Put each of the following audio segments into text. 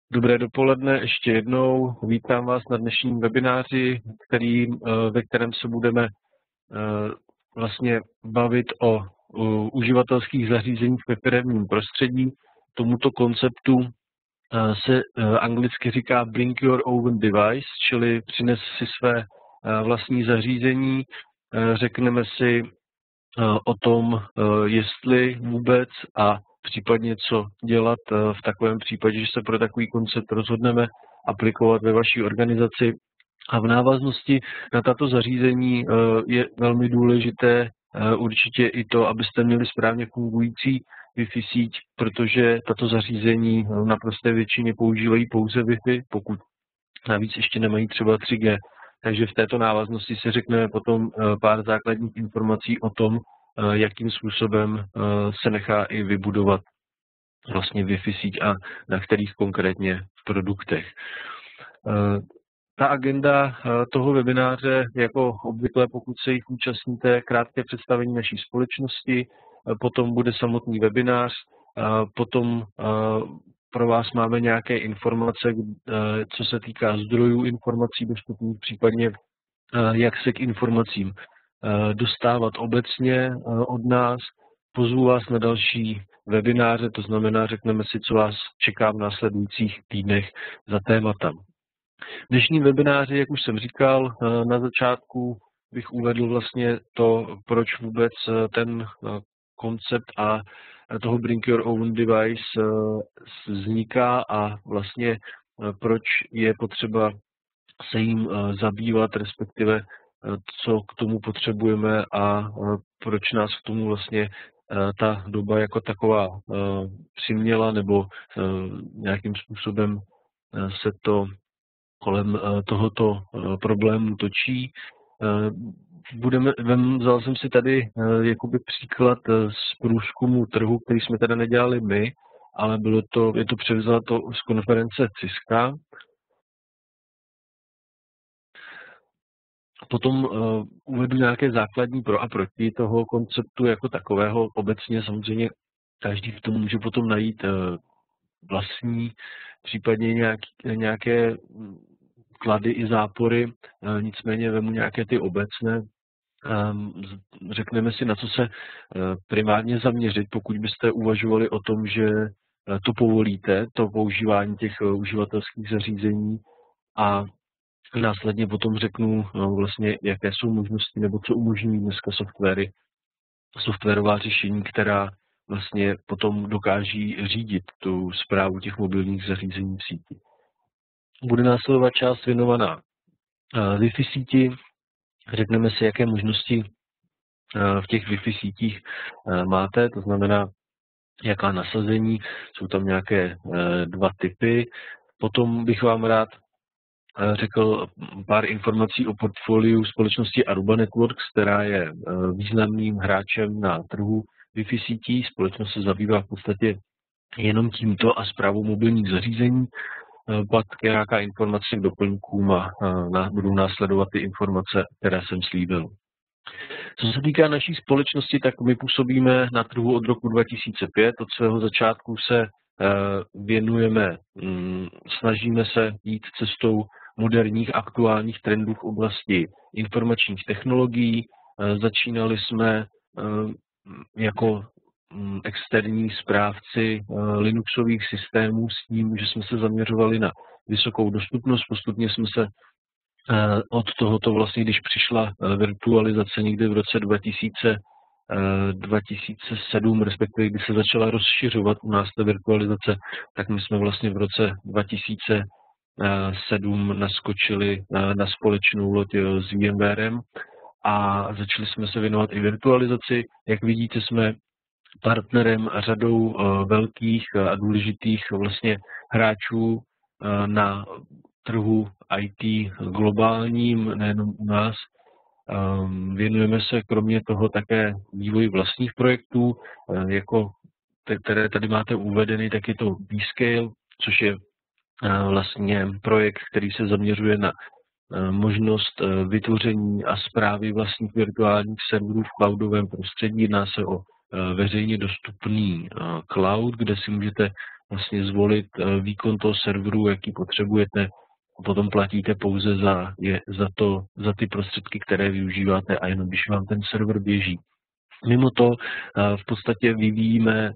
Dobré dopoledne ještě jednou. Vítám vás na dnešním webináři, ve kterém se budeme vlastně bavit o uživatelských zařízeních ve firemním prostředí. Tomuto konceptu se anglicky říká Bring Your Own Device, čili přines si své vlastní zařízení. Řekneme si o tom, jestli vůbec a případně co dělat v takovém případě, že se pro takový koncept rozhodneme aplikovat ve vaší organizaci. A v návaznosti na tato zařízení je velmi důležité určitě i to, abyste měli správně fungující Wi-Fi síť, protože tato zařízení v naprosté většině používají pouze Wi-Fi, pokud navíc ještě nemají třeba 3G. Takže v této návaznosti se řekneme potom pár základních informací o tom, jakým způsobem se nechá i vybudovat vlastně Wi-Fi síť a na kterých konkrétně produktech. Ta agenda toho webináře, jako obvykle, pokud se jich účastníte, krátké představení naší společnosti, potom bude samotný webinář, potom pro vás máme nějaké informace, co se týká zdrojů informací dostupných, případně jak se k informacím dostávat obecně od nás. Pozvu vás na další webináře, to znamená, řekneme si, co vás čeká v následujících týdnech za témata. V dnešním webináři, jak už jsem říkal, na začátku bych uvedl vlastně to, proč vůbec ten koncept a toho Bring Your Own Device vzniká a vlastně proč je potřeba se jim zabývat, respektive co k tomu potřebujeme a proč nás k tomu vlastně ta doba jako taková přiměla, nebo nějakým způsobem se to kolem tohoto problému točí. Vzal jsem si tady jakoby příklad z průzkumu trhu, který jsme teda nedělali my, ale je to převzato z konference Cisca. Potom uvedu nějaké základní pro a proti toho konceptu jako takového. Obecně samozřejmě každý v tom může potom najít vlastní, případně nějaké klady i zápory, nicméně vemu nějaké ty obecné. Řekneme si, na co se primárně zaměřit, pokud byste uvažovali o tom, že to povolíte, to používání těch uživatelských zařízení, a následně potom řeknu vlastně, jaké jsou možnosti nebo co umožňují dneska softwarová řešení, která vlastně potom dokáží řídit tu správu těch mobilních zařízení v síti. Bude následovat část věnovaná Wi-Fi síti. Řekneme si, jaké možnosti v těch Wi-Fi sítích máte, to znamená, jaká nasazení, jsou tam nějaké dva typy. Potom bych vám rád řekl pár informací o portfoliu společnosti Aruba Networks, která je významným hráčem na trhu Wi-Fi sítí. Společnost se zabývá v podstatě jenom tímto a správou mobilních zařízení. Pak nějaká informace k doplňkům a budou následovat ty informace, které jsem slíbil. Co se týká naší společnosti, tak my působíme na trhu od roku 2005. Od svého začátku se věnujeme, snažíme se jít cestou moderních aktuálních trendů v oblasti informačních technologií. Začínali jsme jako externí správci Linuxových systémů s tím, že jsme se zaměřovali na vysokou dostupnost. Postupně jsme se od tohoto vlastně, když přišla virtualizace někdy v roce 2007, respektive když se začala rozšiřovat u nás ta virtualizace, tak my jsme vlastně v roce 2007 naskočili na společnou loď s VMwarem a začali jsme se věnovat i virtualizaci. Jak vidíte, jsme partnerem a řadou velkých a důležitých vlastně hráčů na trhu IT globálním, nejenom u nás. Věnujeme se kromě toho také vývoji vlastních projektů, které tady máte uvedeny, tak je to Bscale, což je vlastně projekt, který se zaměřuje na možnost vytvoření a správy vlastních virtuálních serverů v cloudovém prostředí. Jedná se o veřejně dostupný cloud, kde si můžete vlastně zvolit výkon toho serveru, jaký potřebujete. Potom platíte pouze za ty prostředky, které využíváte a jenom když vám ten server běží. Mimo to v podstatě vyvíjíme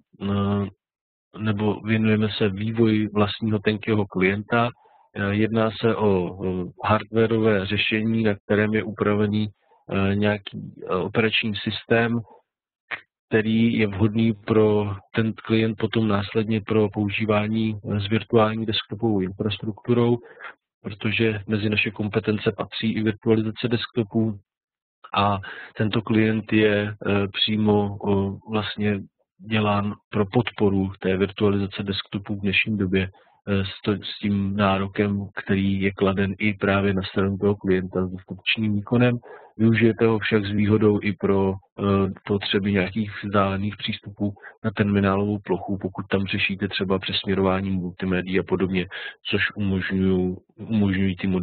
nebo věnujeme se vývoji vlastního tenkého klienta. Jedná se o hardwareové řešení, na kterém je upravený nějaký operační systém, který je vhodný pro ten klient potom následně pro používání s virtuální desktopovou infrastrukturou, protože mezi naše kompetence patří i virtualizace desktopů a tento klient je přímo vlastně dělán pro podporu té virtualizace desktopů v dnešní době s tím nárokem, který je kladen i právě na stranu toho klienta s dostatečným výkonem. Využijete ho však s výhodou i pro potřeby nějakých vzdálených přístupů na terminálovou plochu, pokud tam řešíte třeba přesměrování multimédií a podobně, což umožňují ty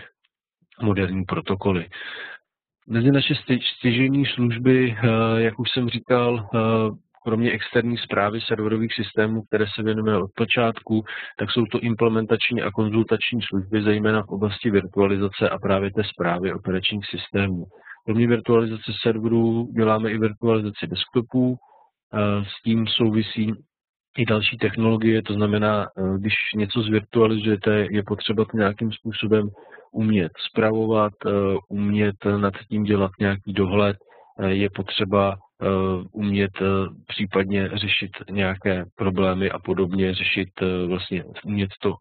moderní protokoly. Mezi naše stěžejní služby, jak už jsem říkal, kromě externí správy serverových systémů, které se věnujeme od počátku, tak jsou to implementační a konzultační služby, zejména v oblasti virtualizace a právě té správy operačních systémů. Kromě virtualizace serverů děláme i virtualizaci desktopů, s tím souvisí i další technologie, to znamená, když něco zvirtualizujete, je potřeba to nějakým způsobem umět spravovat, umět nad tím dělat nějaký dohled, je potřeba umět případně řešit nějaké problémy a podobně, umět to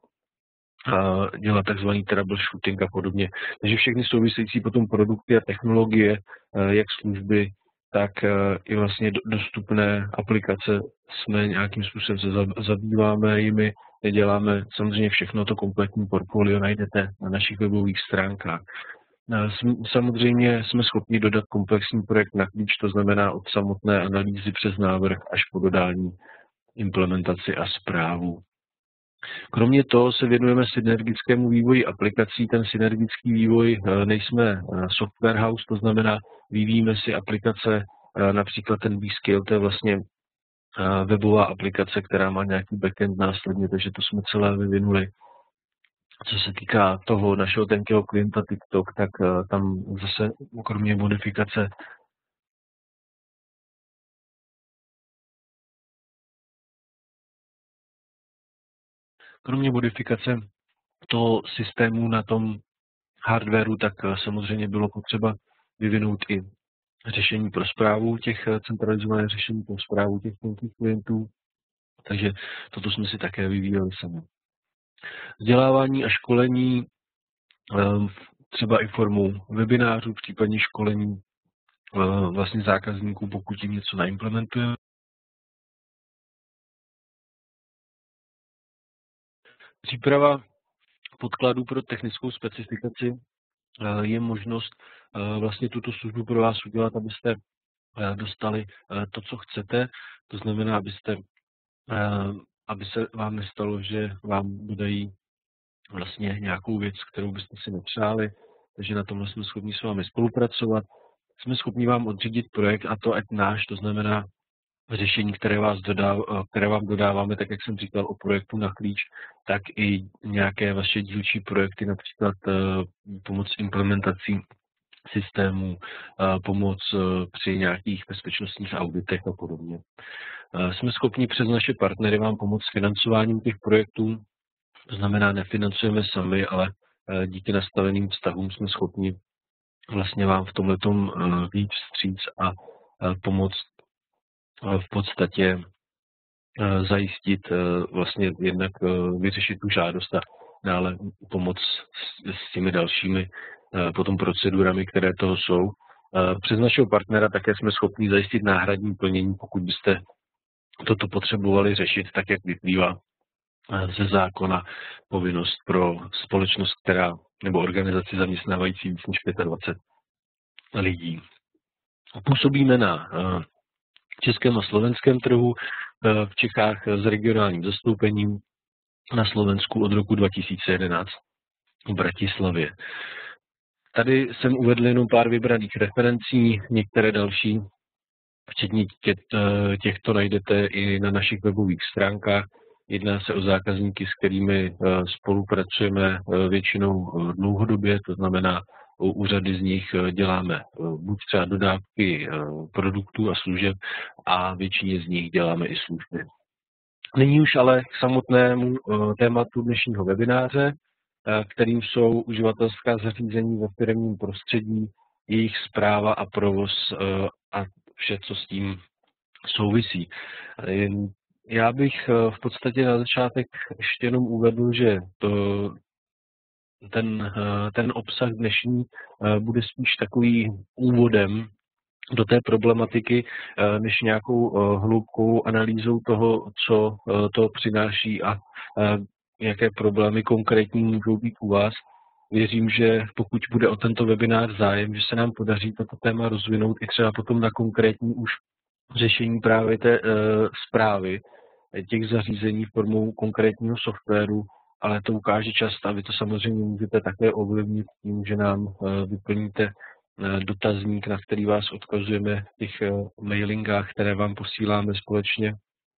dělat takzvaný troubleshooting a podobně. Takže všechny související potom produkty a technologie, jak služby, tak i vlastně dostupné aplikace jsme nějakým způsobem se zabýváme jimi, děláme samozřejmě všechno to kompletní portfolio, najdete na našich webových stránkách. Samozřejmě jsme schopni dodat komplexní projekt na klíč, to znamená od samotné analýzy přes návrh až po dodání, implementaci a správu. Kromě toho se věnujeme synergickému vývoji aplikací. Ten synergický vývoj nejsme software house, to znamená vyvíjíme si aplikace, například ten B-Scale, to je vlastně webová aplikace, která má nějaký backend následně, takže to jsme celé vyvinuli. Co se týká toho našeho tenkého klienta TikTok, tak tam zase kromě modifikace toho systému na tom hardwareu, tak samozřejmě bylo potřeba vyvinout i řešení pro správu centralizované řešení pro správu těch tenkých klientů, takže toto jsme si také vyvíjeli sami. Vzdělávání a školení třeba i formou webinářů, případně školení vlastně zákazníků, pokud jim něco naimplementujeme. Příprava podkladů pro technickou specifikaci je možnost vlastně tuto službu pro vás udělat, abyste dostali to, co chcete. To znamená, aby se vám nestalo, že vám dodají vlastně nějakou věc, kterou byste si nepřáli, takže na tomhle jsme schopni s vámi spolupracovat. Jsme schopni vám odřídit projekt, a to ať náš, to znamená řešení, které vám dodáváme, tak jak jsem říkal o projektu na klíč, tak i nějaké vaše dílčí projekty, například pomoc implementací systémů, pomoc při nějakých bezpečnostních auditech a podobně. Jsme schopni přes naše partnery vám pomoct s financováním těch projektů, to znamená, nefinancujeme sami, ale díky nastaveným vztahům jsme schopni vlastně vám v tomhletom víc vstříc a pomoct v podstatě zajistit vlastně jednak vyřešit tu žádost a dále pomoct s těmi dalšími potom procedurami, které toho jsou. Přes našeho partnera také jsme schopni zajistit náhradní plnění, pokud byste toto potřebovali řešit, tak jak vyplývá ze zákona povinnost pro společnost, nebo organizaci zaměstnávající víc než 25 lidí. Působíme na českém a slovenském trhu, v Čechách s regionálním zastoupením, na Slovensku od roku 2011 v Bratislavě. Tady jsem uvedl jenom pár vybraných referencí, některé další včetně těchto najdete i na našich webových stránkách. Jedná se o zákazníky, s kterými spolupracujeme většinou dlouhodobě, to znamená, u řady z nich děláme buď třeba dodávky produktů a služeb a většině z nich děláme i služby. Nyní už ale k samotnému tématu dnešního webináře, kterým jsou uživatelská zařízení ve firemním prostředí, jejich správa a provoz a vše, co s tím souvisí. Já bych v podstatě na začátek ještě jenom uvedl, že ten obsah dnešní bude spíš takový úvodem do té problematiky, než nějakou hloubkovou analýzou toho, co to přináší a jaké problémy konkrétní můžou být u vás. Věřím, že pokud bude o tento webinář zájem, že se nám podaří toto téma rozvinout i třeba potom na konkrétní už řešení právě té správy těch zařízení formou konkrétního softwaru, ale to ukáže čas a vy to samozřejmě můžete také ovlivnit tím, že nám vyplníte dotazník, na který vás odkazujeme v těch mailingách, které vám posíláme společně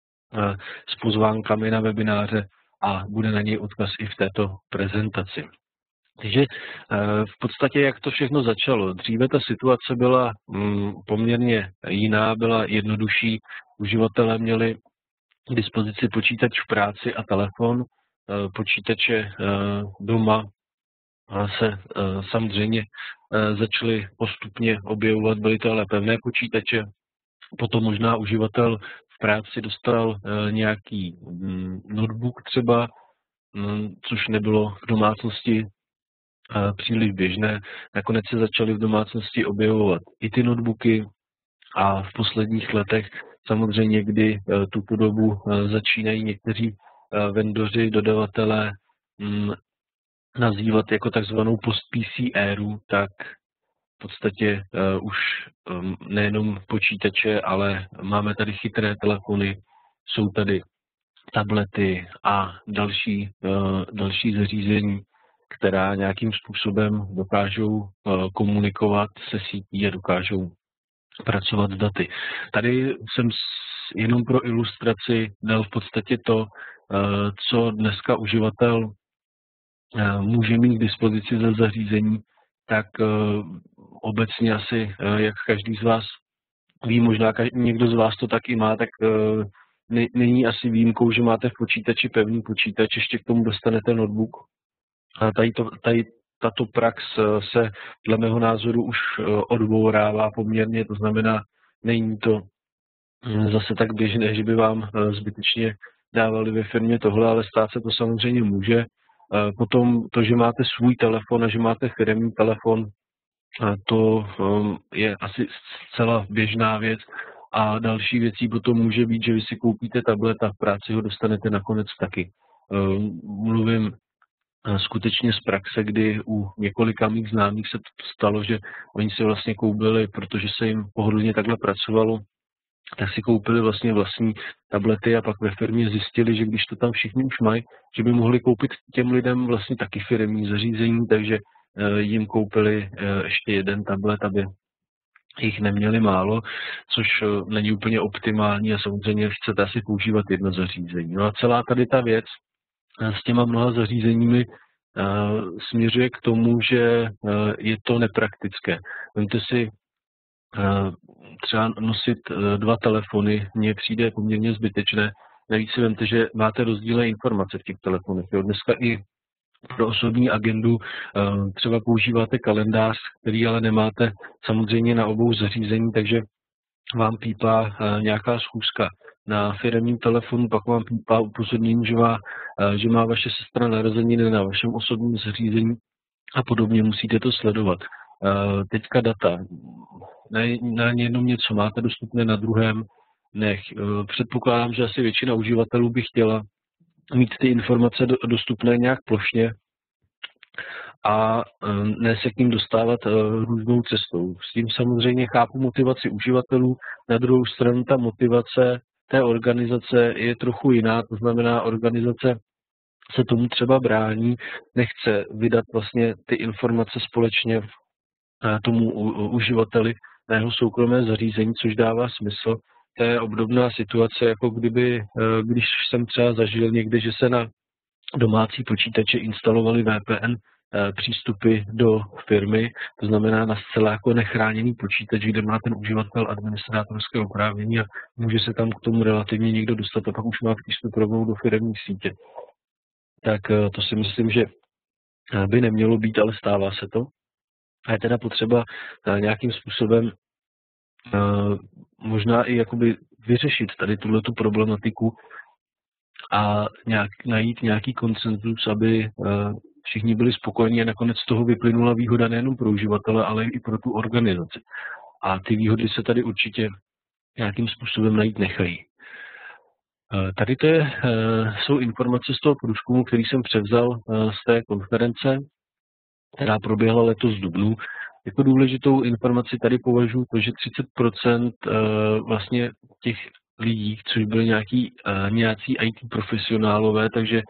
s pozvánkami na webináře a bude na něj odkaz i v této prezentaci. Takže v podstatě, jak to všechno začalo. Dříve ta situace byla poměrně jiná, byla jednodušší. Uživatelé měli k dispozici počítač v práci a telefon. Počítače doma se samozřejmě začaly postupně objevovat, byly to ale pevné počítače. Potom možná uživatel v práci dostal nějaký notebook třeba, což nebylo v domácnosti příliš běžné. Nakonec se začaly v domácnosti objevovat i ty notebooky a v posledních letech samozřejmě, kdy tuto dobu začínají někteří vendoři, dodavatelé nazývat jako takzvanou post-PC éru, tak v podstatě už nejenom počítače, ale máme tady chytré telefony, jsou tady tablety a další zařízení, která nějakým způsobem dokážou komunikovat se sítí a dokážou pracovat s daty. Tady jsem jenom pro ilustraci dal v podstatě to, co dneska uživatel může mít k dispozici za zařízení, tak obecně asi, jak každý z vás ví, možná někdo z vás to taky má, tak není asi výjimkou, že máte v počítači pevný počítač, ještě k tomu dostanete notebook. A tato prax se dle mého názoru už odbourává poměrně, to znamená, není to zase tak běžné, že by vám zbytečně dávali ve firmě tohle, ale stát se to samozřejmě může. Potom to, že máte svůj telefon a že máte firemní telefon, to je asi zcela běžná věc. A další věcí potom může být, že vy si koupíte tablet a v práci ho dostanete nakonec taky. Mluvím skutečně z praxe, kdy u několika mých známých se stalo, že oni si vlastně koupili, protože se jim pohodlně takhle pracovalo, tak si koupili vlastně vlastní tablety a pak ve firmě zjistili, že když to tam všichni už mají, že by mohli koupit těm lidem vlastně taky firemní zařízení, takže jim koupili ještě jeden tablet, aby jich neměli málo, což není úplně optimální a samozřejmě chcete asi používat jedno zařízení. No a celá tady ta věc s těma mnoha zařízeními směřuje k tomu, že je to nepraktické. Vemte si třeba nosit 2 telefony, mně přijde poměrně zbytečné. Navíc si vemte, že máte rozdílné informace v těch telefonech. Jo. Dneska i pro osobní agendu třeba používáte kalendář, který ale nemáte samozřejmě na obou zařízení, takže vám pípá nějaká schůzka na firemním telefonu, pak vám pípá upozornění, že má vaše sestra narozeniny na vašem osobním zařízení a podobně, musíte to sledovat. Teďka data. Na jednom něco máte dostupné, na druhém nech. Předpokládám, že asi většina uživatelů by chtěla mít ty informace dostupné nějak plošně a ne se k ním dostávat různou cestou. S tím samozřejmě chápu motivaci uživatelů, na druhou stranu ta motivace té organizace je trochu jiná, to znamená organizace se tomu třeba brání, nechce vydat vlastně ty informace společně tomu uživateli, na jeho soukromé zařízení, což dává smysl. To je obdobná situace, jako když jsem třeba zažil někde, že se na domácí počítače instalovaly VPN přístupy do firmy, to znamená na zcela jako nechráněný počítač, kde má ten uživatel administrátorské oprávnění a může se tam k tomu relativně někdo dostat a pak už má přístup rovnou do firemní sítě. Tak to si myslím, že by nemělo být, ale stává se to. A je teda potřeba nějakým způsobem možná i jakoby vyřešit tady tuhletu problematiku a najít nějaký konsenzus, aby všichni byli spokojení a nakonec z toho vyplynula výhoda nejenom pro uživatele, ale i pro tu organizaci. A ty výhody se tady určitě nějakým způsobem najít nechají. Tady jsou informace z toho průzkumu, který jsem převzal z té konference, která proběhla letos v dubnu. Jako důležitou informaci tady považuji to, že 30% vlastně těch lidí, což byli nějací IT profesionálové, takže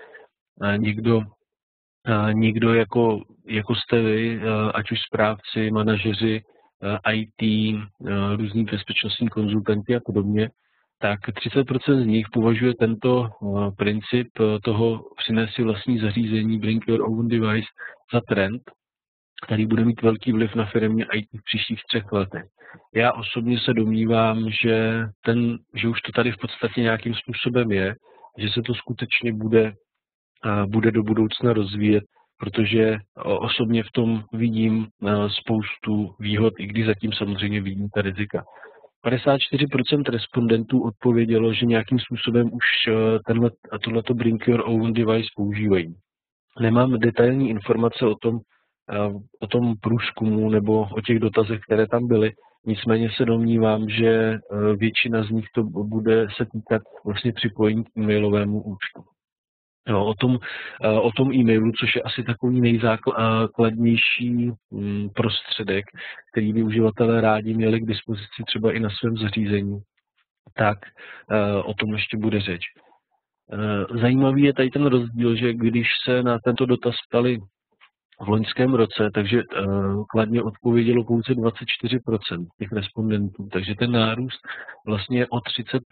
někdo jako jste vy, ať už správci, manažeři, IT, různí bezpečnostní konzultanti a podobně, tak 30% z nich považuje tento princip toho přinést si vlastní zařízení, bring your own device, za trend, který bude mít velký vliv na firmě IT v příštích 3 letech. Já osobně se domnívám, že už to tady v podstatě nějakým způsobem je, že se to skutečně bude do budoucna rozvíjet, protože osobně v tom vidím spoustu výhod, i když zatím samozřejmě vidím ta rizika. 54% respondentů odpovědělo, že nějakým způsobem už tohleto Bring Your Own Device používají. Nemám detailní informace o tom průzkumu nebo o těch dotazech, které tam byly, nicméně se domnívám, že většina z nich to bude se týkat vlastně připojení k e-mailovému účtu. No, o tom e-mailu, což je asi takový nejzákladnější prostředek, který by uživatelé rádi měli k dispozici třeba i na svém zařízení, tak o tom ještě bude řeč. Zajímavý je tady ten rozdíl, že když se na tento dotaz ptali v loňském roce, takže kladně odpovědělo pouze 24% těch respondentů, takže ten nárůst vlastně o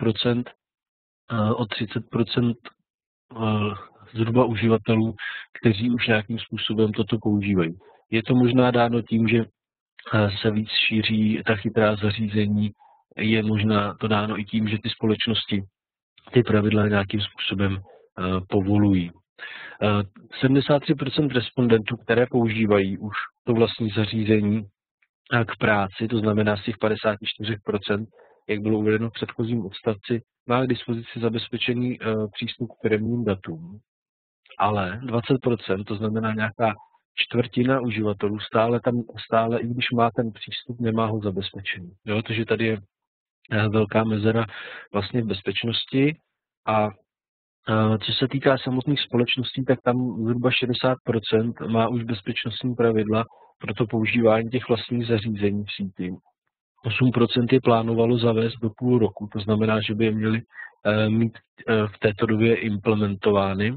30% zhruba uživatelů, kteří už nějakým způsobem toto používají. Je to možná dáno tím, že se víc šíří ta chytrá zařízení, je možná to dáno i tím, že ty společnosti ty pravidla nějakým způsobem povolují. 73% respondentů, které používají už to vlastní zařízení k práci, to znamená z těch 54%, jak bylo uvedeno v předchozím odstavci, má k dispozici zabezpečený přístup k firemním datům. Ale 20%, to znamená nějaká čtvrtina uživatelů, stále, i když má ten přístup, nemá ho zabezpečený. Jo, takže tady je velká mezera vlastně v bezpečnosti a co se týká samotných společností, tak tam zhruba 60% má už bezpečnostní pravidla pro to používání těch vlastních zařízení v síti. 8% je plánovalo zavést do půl roku, to znamená, že by je měli mít v této době implementovány.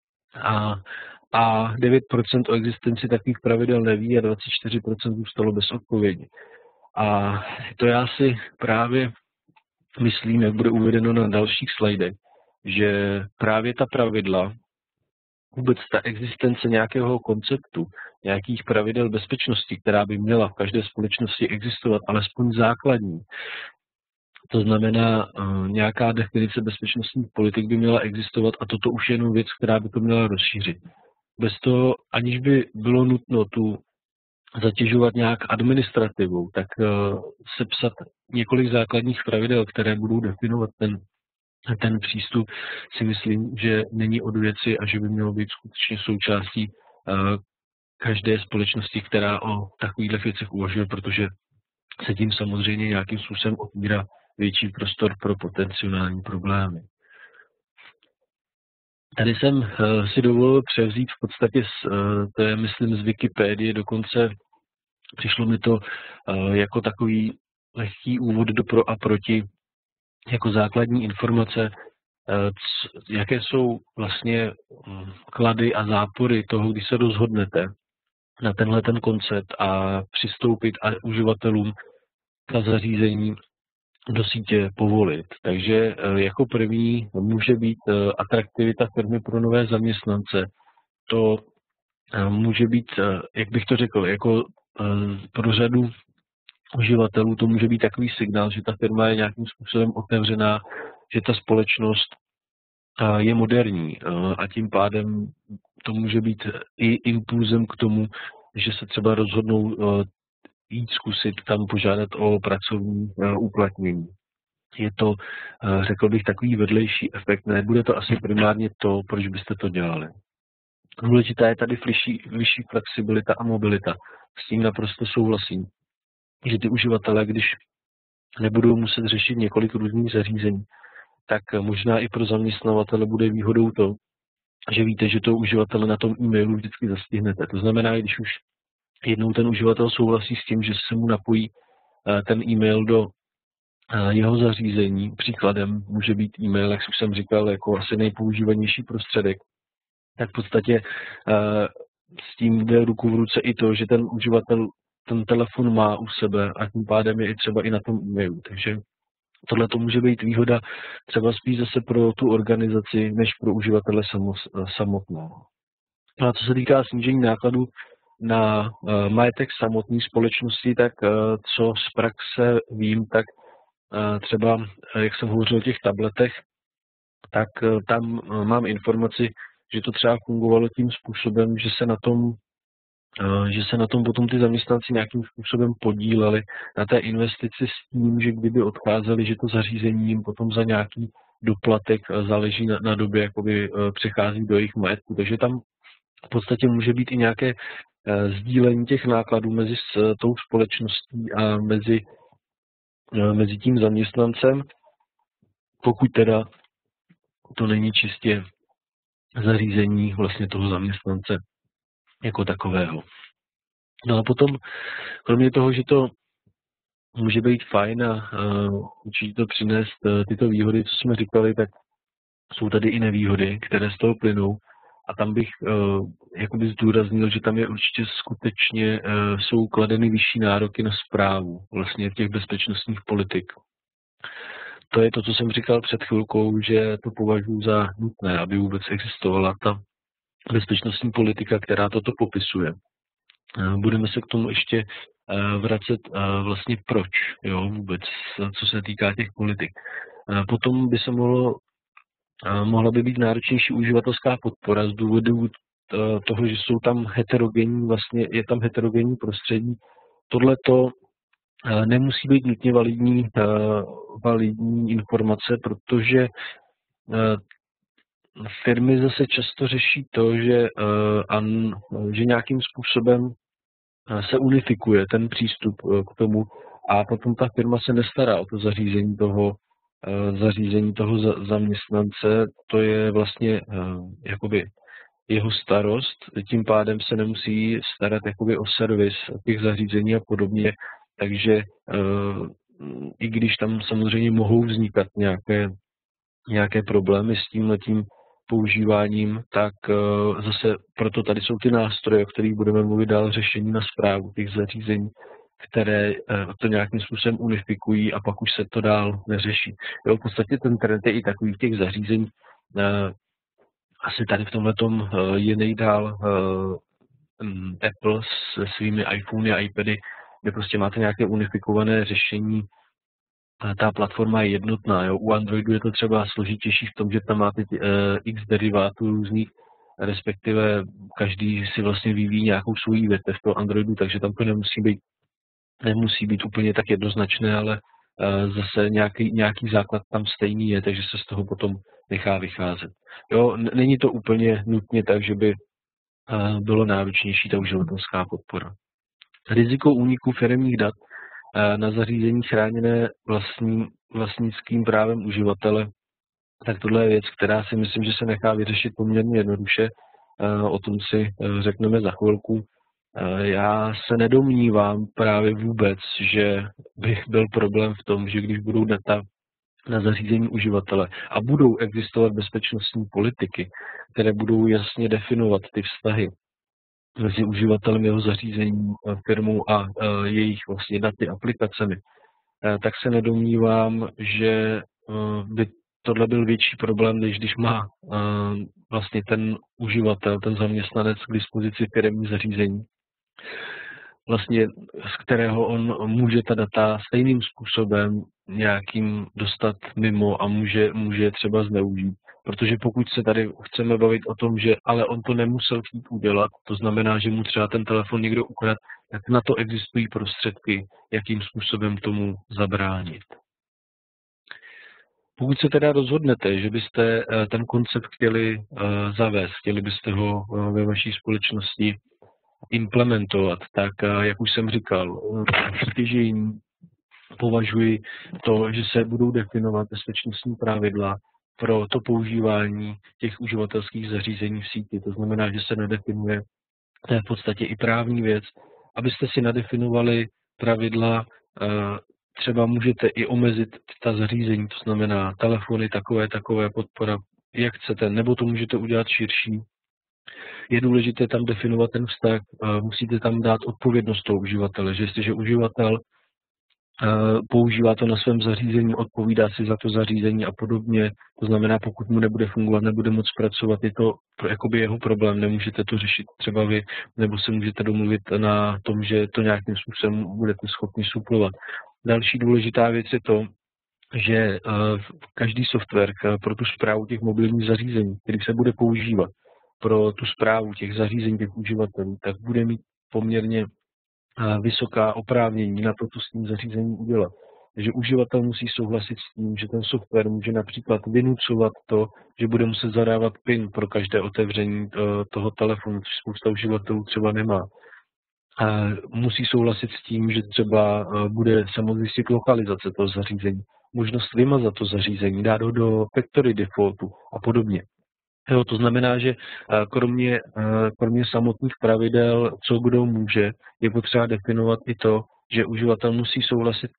A 9% o existenci takových pravidel neví a 24% zůstalo bez odpovědi. A to já si právě myslím, jak bude uvedeno na dalších slajdech, že právě ta pravidla, vůbec ta existence nějakého konceptu, nějakých pravidel bezpečnosti, která by měla v každé společnosti existovat, alespoň základní, to znamená, nějaká definice bezpečnostních politik by měla existovat a toto už je jenom věc, která by to měla rozšířit. Bez toho, aniž by bylo nutno tu zatěžovat nějak administrativou, tak sepsat několik základních pravidel, které budou definovat ten přístup, si myslím, že není od věci a že by mělo být skutečně součástí každé společnosti, která o takovýchto věcech uvažuje, protože se tím samozřejmě nějakým způsobem otvírá větší prostor pro potenciální problémy. Tady jsem si dovolil převzít v podstatě, to je myslím z Wikipedie, dokonce přišlo mi to jako takový lehký úvod do pro a proti, jako základní informace, jaké jsou vlastně klady a zápory toho, když se rozhodnete na tenhle ten koncept a přistoupit a uživatelům ta zařízení do sítě povolit. Takže jako první může být atraktivita firmy pro nové zaměstnance. To může být, jak bych to řekl, jako pro řadu uživatelů to může být takový signál, že ta firma je nějakým způsobem otevřená, že ta společnost je moderní a tím pádem to může být i impulzem k tomu, že se třeba rozhodnou jít zkusit tam požádat o pracovní uplatnění. Je to, řekl bych, takový vedlejší efekt. Nebude to asi primárně to, proč byste to dělali. Důležitá je tady vyšší flexibilita a mobilita. S tím naprosto souhlasím, že ty uživatelé, když nebudou muset řešit několik různých zařízení, tak možná i pro zaměstnavatele bude výhodou to, že víte, že toho uživatele na tom e-mailu vždycky zastihnete. To znamená, když už jednou ten uživatel souhlasí s tím, že se mu napojí ten e-mail do jeho zařízení, příkladem může být e-mail, jak už jsem říkal, jako asi nejpoužívanější prostředek, tak v podstatě s tím jde ruku v ruce i to, že ten uživatel ten telefon má u sebe a tím pádem je i třeba i na tom e-mailu. Takže tohle to může být výhoda třeba spíš zase pro tu organizaci, než pro uživatele samotného. No a co se týká snížení nákladů na majetek samotné společnosti, tak co z praxe vím, tak třeba, jak jsem hovořil o těch tabletech, tak tam mám informaci, že to třeba fungovalo tím způsobem, že se na tom potom ty zaměstnanci nějakým způsobem podíleli na té investici s tím, že kdyby odcházeli, že to zařízení jim potom za nějaký doplatek záleží na době, jakoby přechází do jejich majetku. Takže tam v podstatě může být i nějaké sdílení těch nákladů mezi tou společností a mezi tím zaměstnancem, pokud teda to není čistě zařízení vlastně toho zaměstnance jako takového. No a potom, kromě toho, že to může být fajn a určitě to přinést tyto výhody, co jsme říkali, tak jsou tady i nevýhody, které z toho plynou. A tam bych jakoby zdůraznil, že tam je určitě skutečně jsou kladeny vyšší nároky na správu vlastně těch bezpečnostních politik. To je to, co jsem říkal před chvilkou, že to považuji za nutné, aby vůbec existovala ta bezpečnostní politika, která toto popisuje. Budeme se k tomu ještě vracet vlastně proč, jo, vůbec, co se týká těch politik. Potom by se mohla by být náročnější uživatelská podpora z důvodu toho, že jsou tam heterogenní, vlastně je tam heterogenní prostředí. Tohle to nemusí být nutně validní informace, protože firmy zase často řeší to, že nějakým způsobem se unifikuje ten přístup k tomu a potom ta firma se nestará o to zařízení toho zaměstnance, to je vlastně jakoby jeho starost, tím pádem se nemusí starat jakoby o servis těch zařízení a podobně, takže i když tam samozřejmě mohou vznikat nějaké problémy s tímhletím používáním, tak zase proto tady jsou ty nástroje, o kterých budeme mluvit dál, řešení na správu těch zařízení, které to nějakým způsobem unifikují a pak už se to dál neřeší. Jo, v podstatě ten trend je i takových těch zařízení. Asi tady v tomhletom je nejdál Apple se svými iPhony a iPady, kde prostě máte nějaké unifikované řešení. Ta platforma je jednotná. Jo. U Androidu je to třeba složitější v tom, že tam máte x derivátů různých, respektive každý si vlastně vyvíjí nějakou svou větev toho Androidu, takže tam to nemusí být úplně tak jednoznačné, ale zase nějaký základ tam stejný je, takže se z toho potom nechá vycházet. Jo, není to úplně nutně tak, že by bylo náročnější ta uživatelská podpora. Riziko úniku firemních dat na zařízení chráněné vlastnickým právem uživatele, tak tohle je věc, která si myslím, že se nechá vyřešit poměrně jednoduše. O tom si řekneme za chvilku. Já se nedomnívám právě vůbec, že by byl problém v tom, že když budou data na zařízení uživatele a budou existovat bezpečnostní politiky, které budou jasně definovat ty vztahy mezi uživatelem jeho zařízení, firmou a jejich vlastně daty, aplikacemi, tak se nedomnívám, že by tohle byl větší problém, než když má vlastně ten uživatel, ten zaměstnanec k dispozici firemní zařízení, vlastně z kterého on může ta data stejným způsobem nějakým dostat mimo a může je třeba zneužít. Protože pokud se tady chceme bavit o tom, že ale on to nemusel chtít udělat, to znamená, že mu třeba ten telefon někdo ukradl, tak na to existují prostředky, jakým způsobem tomu zabránit. Pokud se teda rozhodnete, že byste ten koncept chtěli zavést, chtěli byste ho ve vaší společnosti implementovat, tak jak už jsem říkal, stěžejní považuji to, že se budou definovat bezpečnostní pravidla pro to používání těch uživatelských zařízení v síti. To znamená, že se nedefinuje, to je v podstatě i právní věc, abyste si nadefinovali pravidla, třeba můžete i omezit ta zařízení, to znamená telefony, takové podpora, jak chcete, nebo to můžete udělat širší. Je důležité tam definovat ten vztah, musíte tam dát odpovědnost toho uživatele, že jestliže uživatel používá to na svém zařízení, odpovídá si za to zařízení a podobně. To znamená, pokud mu nebude fungovat, nebude moc pracovat, je to jakoby jeho problém, nemůžete to řešit třeba vy, nebo se můžete domluvit na tom, že to nějakým způsobem budete schopni suplovat. Další důležitá věc je to, že každý software pro tu správu těch mobilních zařízení, který se bude používat pro tu správu těch zařízení, těch uživatelů, tak bude mít poměrně vysoká oprávnění na to, co s tím zařízením udělat. Takže uživatel musí souhlasit s tím, že ten software může například vynucovat to, že bude muset zadávat PIN pro každé otevření toho telefonu, což spousta uživatelů třeba nemá. Musí souhlasit s tím, že třeba bude samozjistit lokalizace toho zařízení, možnost vymazat to zařízení, dát ho do factory defaultu a podobně. Jo, to znamená, že kromě samotných pravidel, co kdo může, je potřeba definovat i to, že uživatel musí souhlasit,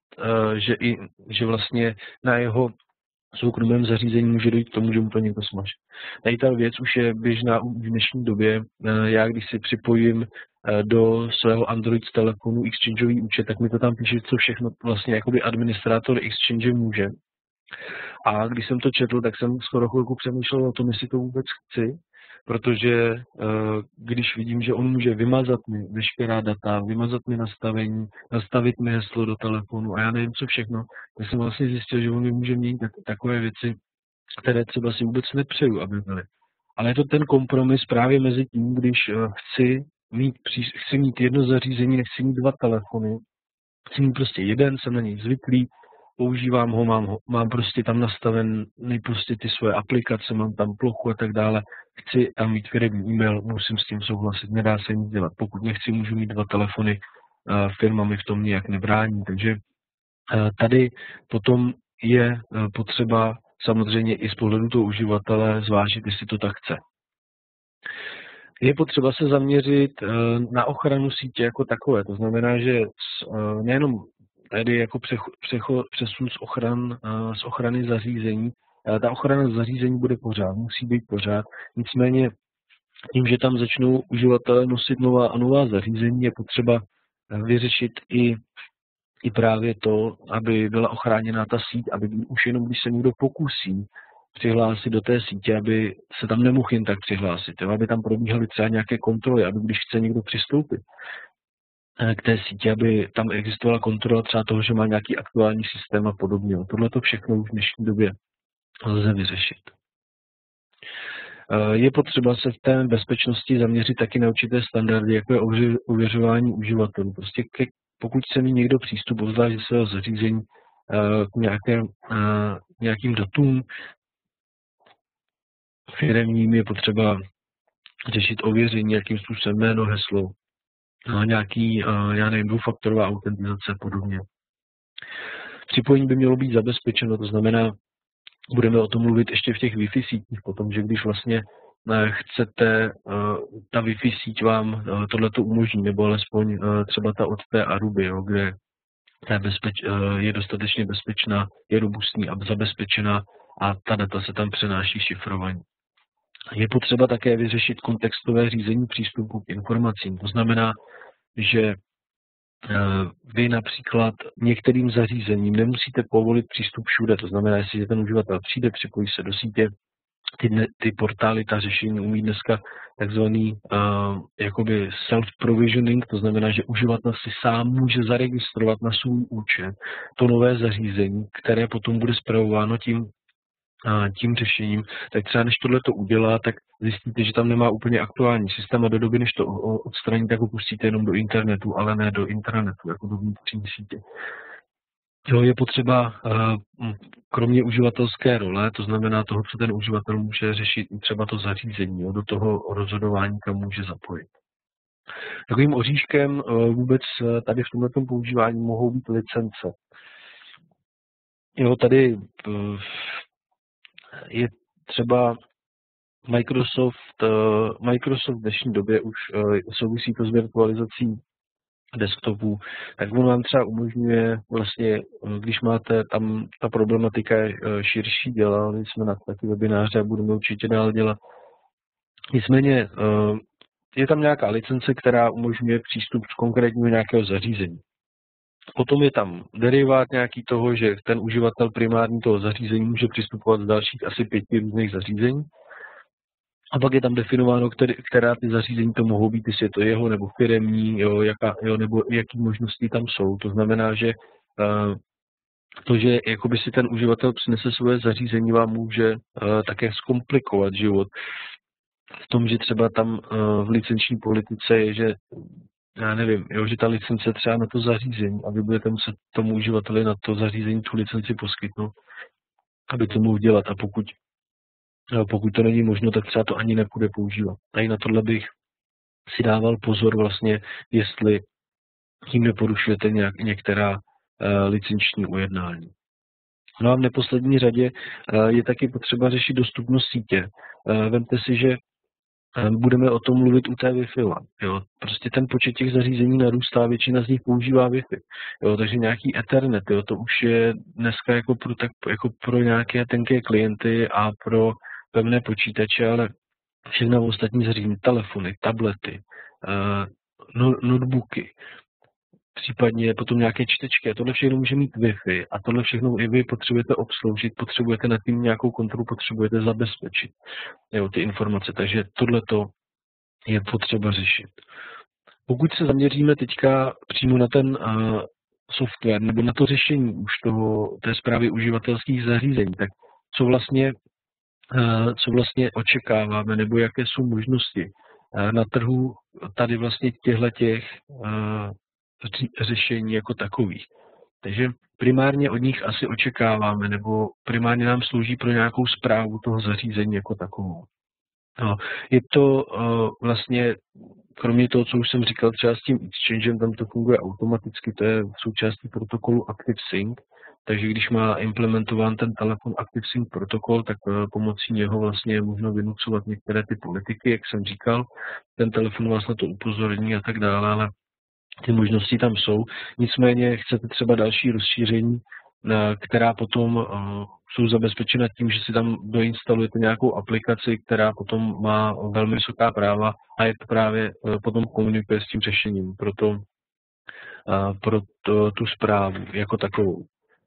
že vlastně na jeho soukromém zařízení může dojít k tomu, že mu to někdo smaže. Tady ta věc už je běžná v dnešní době. Já když si připojím do svého Android telefonu exchangeový účet, tak mi to tam píše, co všechno vlastně jakoby administrátor exchange může. A když jsem to četl, tak jsem skoro chvilku přemýšlel o tom, jestli to vůbec chci, protože když vidím, že on může vymazat mi veškerá data, vymazat mi nastavení, nastavit mi heslo do telefonu a já nevím co všechno, tak jsem vlastně zjistil, že on mi může měnit takové věci, které třeba si vůbec nepřeju, aby byly. Ale je to ten kompromis právě mezi tím, když chci mít jedno zařízení, nechci mít dva telefony, chci mít prostě jeden, jsem na něj zvyklý, používám ho, mám prostě tam nastavený prostě ty svoje aplikace, mám tam plochu a tak dále. Chci tam mít firemní e-mail, musím s tím souhlasit, nedá se nic dělat. Pokud nechci, můžu mít dva telefony, firma mi v tom nějak nebrání. Takže tady potom je potřeba samozřejmě i z pohledu toho uživatele zvážit, jestli to tak chce. Je potřeba se zaměřit na ochranu sítě jako takové. To znamená, že nejenom tady jako přesun z ochrany zařízení. Ta ochrana zařízení bude pořád, musí být pořád. Nicméně tím, že tam začnou uživatelé nosit nová zařízení, je potřeba vyřešit i právě to, aby byla ochráněná ta síť, aby už jenom když se někdo pokusí přihlásit do té sítě, aby se tam nemohl jen tak přihlásit, aby tam probíhaly třeba nějaké kontroly, aby když chce někdo přistoupit k té síti, aby tam existovala kontrola třeba toho, že má nějaký aktuální systém a podobně. Tohle to všechno už v dnešní době lze vyřešit. Je potřeba se v té bezpečnosti zaměřit taky na určité standardy, jako je ověřování uživatelů. Prostě pokud chce mít někdo přístup, obzvlášť ze svého zařízení k nějakým datům firemním, je potřeba řešit ověření nějakým způsobem jméno, heslo, nějaký, já nevím, dvoufaktorová autentizace a podobně. Připojení by mělo být zabezpečeno, to znamená, budeme o tom mluvit ještě v těch Wi-Fi sítích potom, že když vlastně chcete, ta Wi-Fi síť vám tohleto umožní, nebo alespoň třeba ta od té Aruby, jo, kde je dostatečně bezpečná, je robustní a zabezpečená a ta data se tam přenáší šifrovaně. Je potřeba také vyřešit kontextové řízení přístupu k informacím. To znamená, že vy například některým zařízením nemusíte povolit přístup všude, to znamená, jestli ten uživatel přijde, připojí se do sítě, ty portály, ta řešení umí dneska takzvaný jakoby self-provisioning, to znamená, že uživatel si sám může zaregistrovat na svůj účet to nové zařízení, které potom bude spravováno tím řešením. Tak třeba než tohle to udělá, tak zjistíte, že tam nemá úplně aktuální systém a do doby, než to odstraní, tak ho pustíte jenom do internetu, ale ne do intranetu, jako do vnitřní sítě. Jo, je potřeba kromě uživatelské role, to znamená toho, co ten uživatel může řešit, třeba to zařízení, jo, do toho rozhodování, kam může zapojit. Takovým oříškem vůbec tady v tomto používání mohou být licence. Jo, tady je třeba Microsoft v dnešní době už souvisí to s virtualizací desktopů, tak on vám třeba umožňuje vlastně, když máte tam, ta problematika je širší, dělali jsme na taky webináře a budeme určitě dál dělat. Nicméně je tam nějaká licence, která umožňuje přístup z konkrétního nějakého zařízení. Potom je tam derivát nějaký toho, že ten uživatel primární toho zařízení může přistupovat z dalších asi 5 různých zařízení. A pak je tam definováno, která ty zařízení to mohou být, jestli je to jeho nebo firemní, nebo jaký možnosti tam jsou. To znamená, že to, že jakoby si ten uživatel přinese svoje zařízení, vám může také zkomplikovat život. V tom, že třeba tam v licenční politice je, že já nevím, že ta licence třeba na to zařízení a vy budete muset tomu uživateli na to zařízení tu licenci poskytnout, aby to mohl dělat. A pokud to není možno, tak třeba to ani nepůjde používat. A i na tohle bych si dával pozor vlastně, jestli tím neporušujete některá licenční ujednání. No a v neposlední řadě je taky potřeba řešit dostupnost sítě. Vemte si, že budeme o tom mluvit u té Wi-Fi. Jo. Prostě ten počet těch zařízení narůstá, většina z nich používá Wi-Fi. Jo. Takže nějaký Ethernet, jo, to už je dneska jako pro nějaké tenké klienty a pro pevné počítače, ale všechna ostatní zařízení, telefony, tablety, notebooky, případně potom nějaké čtečky. A tohle všechno může mít Wi-Fi a tohle všechno i vy potřebujete obsloužit, potřebujete nad tím nějakou kontrolu, potřebujete zabezpečit ty informace. Takže tohleto je potřeba řešit. Pokud se zaměříme teďka přímo na ten software nebo na to řešení už té správy uživatelských zařízení, tak co vlastně očekáváme nebo jaké jsou možnosti na trhu tady vlastně těchto řešení jako takových. Takže primárně od nich asi očekáváme, nebo primárně nám slouží pro nějakou správu toho zařízení jako takovou. No, je to vlastně, kromě toho, co už jsem říkal, třeba s tím Exchangem, tam to funguje automaticky, to je součástí protokolu ActiveSync, takže když má implementován ten telefon ActiveSync protokol, tak pomocí něho vlastně je možno vynucovat některé ty politiky, jak jsem říkal, ten telefon vás na to upozorní a tak dále, ale ty možnosti tam jsou. Nicméně chcete třeba další rozšíření, která potom jsou zabezpečena tím, že si tam doinstalujete nějakou aplikaci, která potom má velmi vysoká práva a je to právě potom komunikuje s tím řešením pro tu správu jako takovou.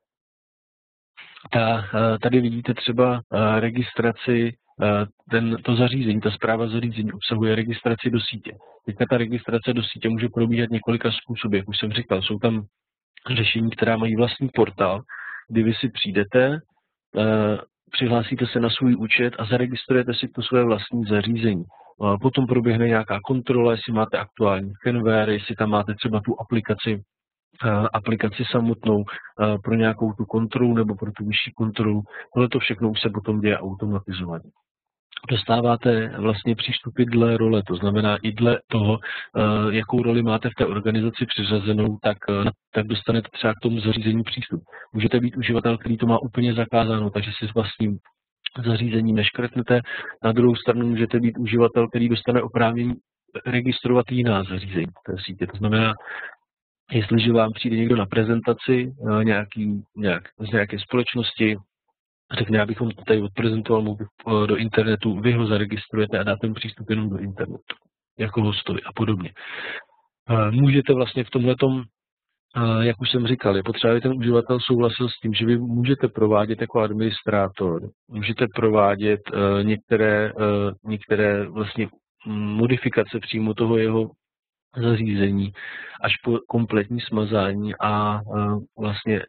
Tady vidíte třeba registraci, to zařízení, ta správa zařízení obsahuje registraci do sítě. Teďka ta registrace do sítě může probíhat několika způsoby, jak už jsem říkal. Jsou tam řešení, která mají vlastní portál, kdy vy si přijdete, přihlásíte se na svůj účet a zaregistrujete si to své vlastní zařízení. Potom proběhne nějaká kontrola, jestli máte aktuální firmware, jestli tam máte třeba tu aplikaci samotnou pro nějakou tu kontrolu nebo pro tu vyšší kontrolu. Tohle to všechno už se potom děje automatizovaně. Dostáváte vlastně přístupy dle role, to znamená i dle toho, jakou roli máte v té organizaci přiřazenou, tak dostanete třeba k tomu zařízení přístup. Můžete být uživatel, který to má úplně zakázáno, takže si s vlastním zařízením neškrtnete. Na druhou stranu můžete být uživatel, který dostane oprávnění registrovat jiná zařízení v té sítě. To znamená, jestliže vám přijde někdo na prezentaci z nějaké společnosti, řekne, já bych vám to tady odprezentoval do internetu, vy ho zaregistrujete a dáte mu přístup jenom do internetu, jako hostovi a podobně. Můžete vlastně v tomhletom Jak už jsem říkal, je potřeba, aby ten uživatel souhlasil s tím, že vy můžete provádět jako administrátor, můžete provádět některé vlastně modifikace přímo toho jeho zařízení až po kompletní smazání a vlastně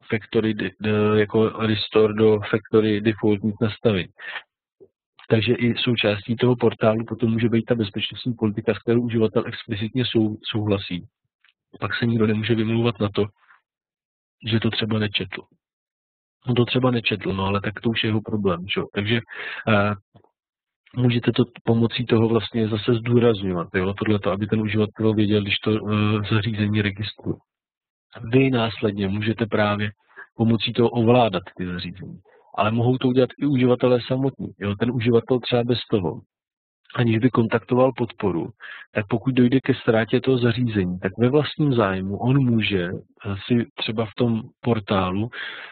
jako restore do factory defaultních nastavení. Takže i součástí toho portálu potom může být ta bezpečnostní politika, s kterou uživatel explicitně souhlasí. Pak se nikdo nemůže vymlouvat na to, že to třeba nečetl. On to třeba nečetl, no ale tak to už je jeho problém. Čo? Takže můžete to pomocí toho vlastně zase zdůrazňovat, tohleto, aby ten uživatel věděl, když to zařízení registruje. Vy následně můžete právě pomocí toho ovládat ty zařízení. Ale mohou to udělat i uživatelé samotní. Jo? Ten uživatel třeba bez toho, aniž by kontaktoval podporu, tak pokud dojde ke ztrátě toho zařízení, tak ve vlastním zájmu on může si třeba v tom portálu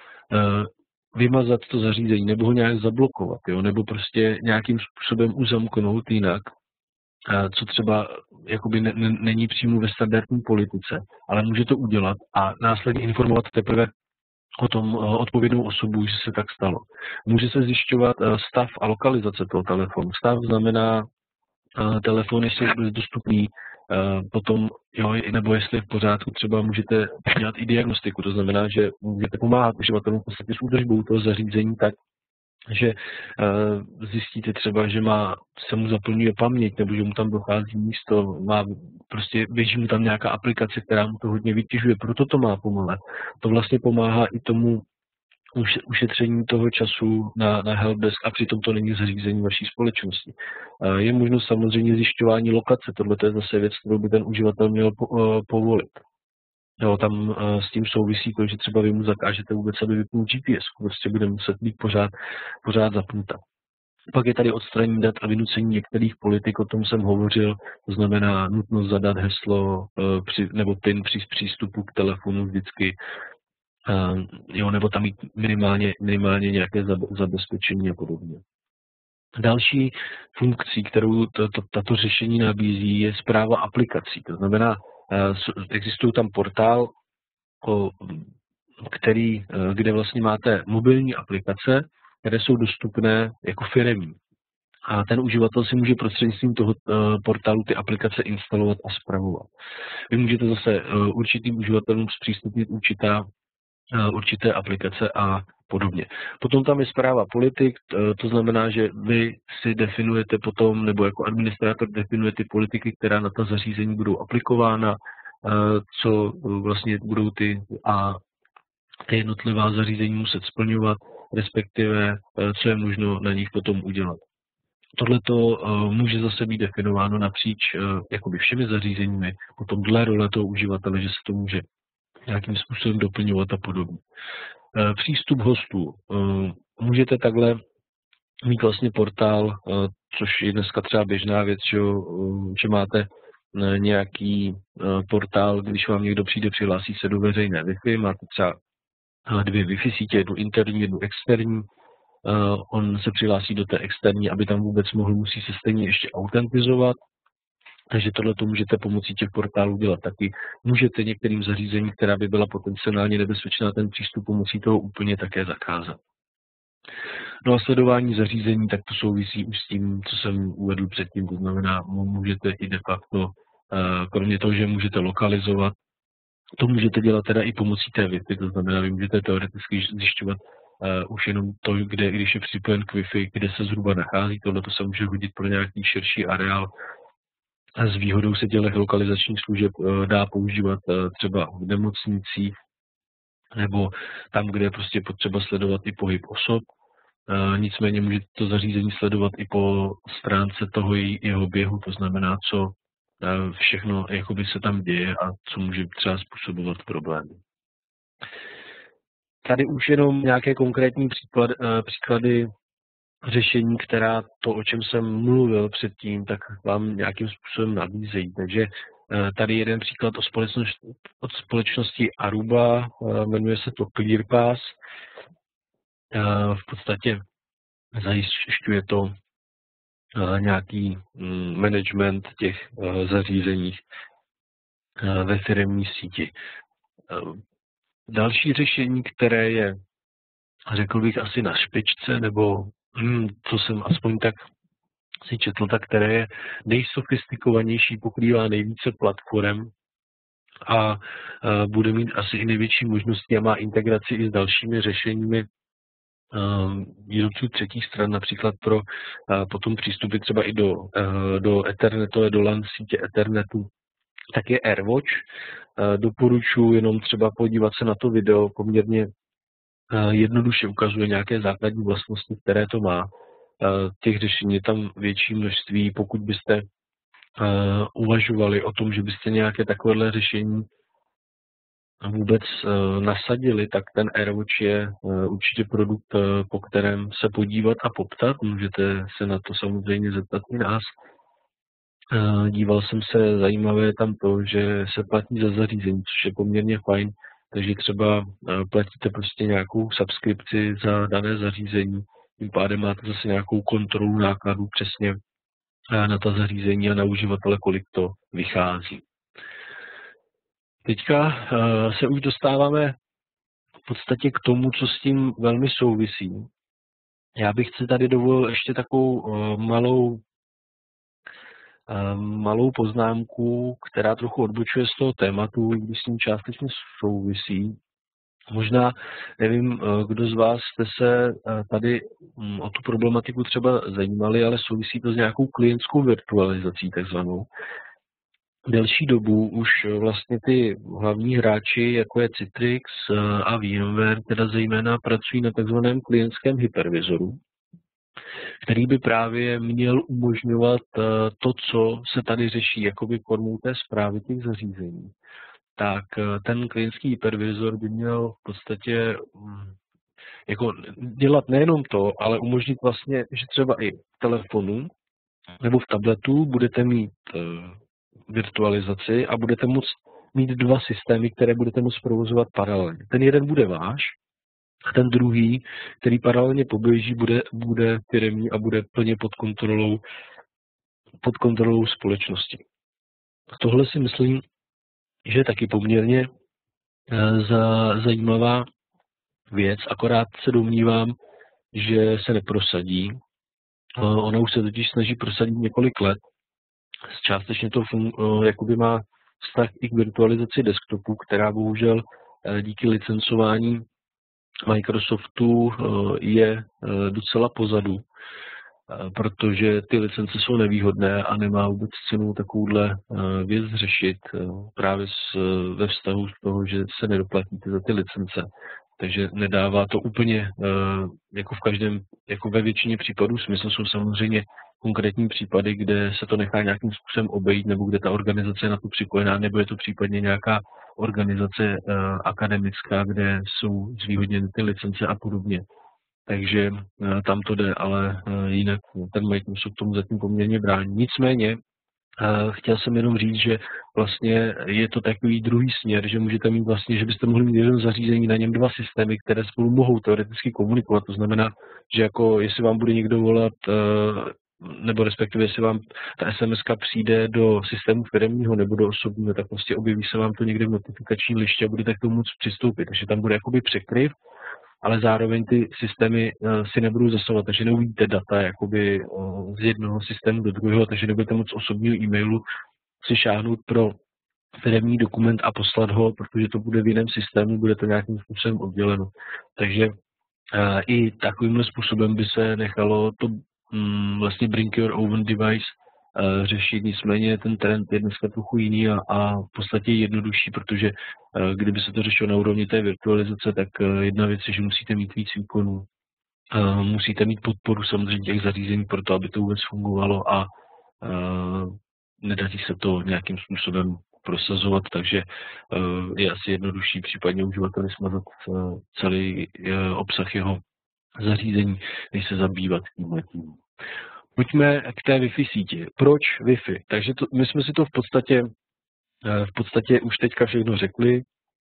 vymazat to zařízení nebo ho nějak zablokovat, jo? Nebo prostě nějakým způsobem uzamknout jinak, co třeba jakoby není přímo ve standardní politice, ale může to udělat a následně informovat teprve o tom odpovědnou osobu, že se tak stalo. Může se zjišťovat stav a lokalizace toho telefonu. Stav znamená telefon, jestli je dostupný, potom, jo, nebo jestli je v pořádku, třeba můžete dělat i diagnostiku, to znamená, že můžete pomáhat uživatelům v podstatě s údržbou toho zařízení tak, že zjistíte třeba, že se mu zaplňuje paměť, nebo že mu tam dochází místo, prostě běží mu tam nějaká aplikace, která mu to hodně vytěžuje, proto to má pomale. To vlastně pomáhá i tomu ušetření toho času na helpdesk a přitom to není zařízení vaší společnosti. Je možnost samozřejmě zjišťování lokace, tohle je zase věc, kterou by ten uživatel měl povolit. Jo, tam s tím souvisí to, že třeba vy mu zakážete vůbec, aby vypnul GPS, prostě bude muset být pořád zapnuta. Pak je tady odstranění dat a vynucení některých politik, o tom jsem hovořil, to znamená nutnost zadat heslo nebo PIN při přístupu k telefonu vždycky, nebo tam mít minimálně nějaké zabezpečení a podobně. Další funkcí, kterou tato řešení nabízí, je správa aplikací. To znamená, existují tam portál, kde vlastně máte mobilní aplikace, které jsou dostupné jako firemní. A ten uživatel si může prostřednictvím toho portálu ty aplikace instalovat a spravovat. Vy můžete zase určitým uživatelům zpřístupnit určité aplikace a podobně. Potom tam je správa politik, to znamená, že vy si definujete potom, nebo jako administrátor definuje ty politiky, která na ta zařízení budou aplikována, co vlastně budou ty jednotlivá zařízení muset splňovat, respektive co je možno na nich potom udělat. Tohleto může zase být definováno napříč jakoby všemi zařízeními, potom dle role toho uživatele, že se to může nějakým způsobem doplňovat a podobně. Přístup hostů. Můžete takhle mít vlastně portál, což je dneska třeba běžná věc, že máte nějaký portál, když vám někdo přijde, přihlásí se do veřejné Wi-Fi, máte třeba 2 Wi-Fi sítě, jednu interní, jednu externí. On se přihlásí do té externí, aby tam vůbec musí se stejně ještě autentizovat. Takže tohle to můžete pomocí těch portálů dělat taky. Můžete některým zařízením, která by byla potenciálně nebezpečná, ten přístup pomocí toho úplně také zakázat. No a sledování zařízení, tak to souvisí už s tím, co jsem uvedl předtím, to znamená, můžete i de facto, kromě toho, že můžete lokalizovat, to můžete dělat teda i pomocí té Wi-Fi, to znamená, vy můžete teoreticky zjišťovat už jenom to, když je připojen k Wi-Fi, kde se zhruba nachází, tohle to se může hodit pro nějaký širší areál. A s výhodou se těch lokalizačních služeb dá používat třeba v nemocnicích nebo tam, kde je prostě potřeba sledovat i pohyb osob. Nicméně můžete to zařízení sledovat i po stránce toho jeho běhu, to znamená, co všechno jakoby se tam děje a co může třeba způsobovat problémy. Tady už jenom nějaké konkrétní příklady řešení, která to, o čem jsem mluvil předtím, tak vám nějakým způsobem nabízejí. Takže tady jeden příklad od společnosti Aruba, jmenuje se to ClearPass. V podstatě zajišťuje to nějaký management těch zařízeních ve firemní síti. Další řešení, které je, řekl bych, asi na špičce, nebo co jsem aspoň tak si četl, tak které je nejsofistikovanější, pokrývá nejvíce platform a bude mít asi i největší možnosti a má integraci i s dalšími řešeními výrobců třetích stran, například pro potom přístupy třeba i do Ethernetové, do LAN sítě Ethernetu, tak je AirWatch. Doporučuji jenom třeba podívat se na to video, poměrně jednoduše ukazuje nějaké základní vlastnosti, které to má. Těch řešení je tam větší množství. Pokud byste uvažovali o tom, že byste nějaké takovéhle řešení vůbec nasadili, tak ten AirWatch je určitě produkt, po kterém se podívat a poptat. Můžete se na to samozřejmě zeptat i nás. Díval jsem se, zajímavé je tam to, že se platí za zařízení, což je poměrně fajn, takže třeba platíte prostě nějakou subskripci za dané zařízení, tím pádem máte zase nějakou kontrolu nákladů přesně na ta zařízení a na uživatele, kolik to vychází. Teďka se už dostáváme v podstatě k tomu, co s tím velmi souvisí. Já bych si tady dovolil ještě takovou malou poznámku, která trochu odbočuje z toho tématu, když s tím částečně souvisí. Možná, nevím, kdo z vás jste se tady o tu problematiku třeba zajímali, ale souvisí to s nějakou klientskou virtualizací takzvanou. Delší dobu už vlastně ty hlavní hráči, jako je Citrix a VMware, teda zejména pracují na takzvaném klientském hypervizoru, který by právě měl umožňovat to, co se tady řeší, jakoby formou té správy těch zařízení. Tak ten klientský hypervizor by měl v podstatě jako dělat nejenom to, ale umožnit vlastně, že třeba i v telefonu nebo v tabletu budete mít virtualizaci a budete moct mít dva systémy, které budete moct provozovat paralelně. Ten jeden bude váš a ten druhý, který paralelně poběží, bude firemní a bude plně pod kontrolou společnosti. Tohle si myslím, že je taky poměrně zajímavá věc, akorát se domnívám, že se neprosadí. Ona už se totiž snaží prosadit několik let. Částečně to jakoby má vztah i k virtualizaci desktopu, která bohužel díky licencování Microsoftu je docela pozadu, protože ty licence jsou nevýhodné a nemá vůbec cenu takovouhle věc řešit právě ve vztahu z toho, že se nedoplatíte za ty licence. Takže nedává to úplně jako v každém, jako ve většině případů smysl. Jsou samozřejmě konkrétní případy, kde se to nechá nějakým způsobem obejít, nebo kde ta organizace je na to připojená, nebo je to případně nějaká organizace akademická, kde jsou zvýhodněny ty licence a podobně. Takže tam to jde, ale jinak ten Microsoft tomu zatím poměrně brání. Nicméně chtěl jsem jenom říct, že vlastně je to takový druhý směr, že můžete mít vlastně, že byste mohli mít jeden zařízení, na něm dva systémy, které spolu mohou teoreticky komunikovat. To znamená, že jako jestli vám bude někdo volat, nebo respektive jestli vám ta SMS-ka přijde do systému firemního nebo do osobního, tak prostě objeví se vám to někde v notifikačním liště a budete k tomu moct přistoupit. Takže tam bude jakoby překryv, ale zároveň ty systémy si nebudou zasahovat, takže neuvidíte data jakoby z jednoho systému do druhého, takže nebudete moct osobního e-mailu si šáhnout pro firemní dokument a poslat ho, protože to bude v jiném systému, bude to nějakým způsobem odděleno. Takže i takovýmhle způsobem by se nechalo to vlastně bring your own device řešit, nicméně ten trend je dneska trochu jiný a v podstatě jednodušší, protože kdyby se to řešilo na úrovni té virtualizace, tak jedna věc je, že musíte mít víc výkonů, musíte mít podporu samozřejmě těch zařízení pro to, aby to vůbec fungovalo a nedaří se to nějakým způsobem prosazovat, takže je asi jednodušší případně uživateli smazat celý obsah jeho zařízení, než se zabývat tímhletím. Pojďme k té Wi-Fi síti. Proč Wi-Fi? Takže my jsme si to v podstatě už teďka všechno řekli.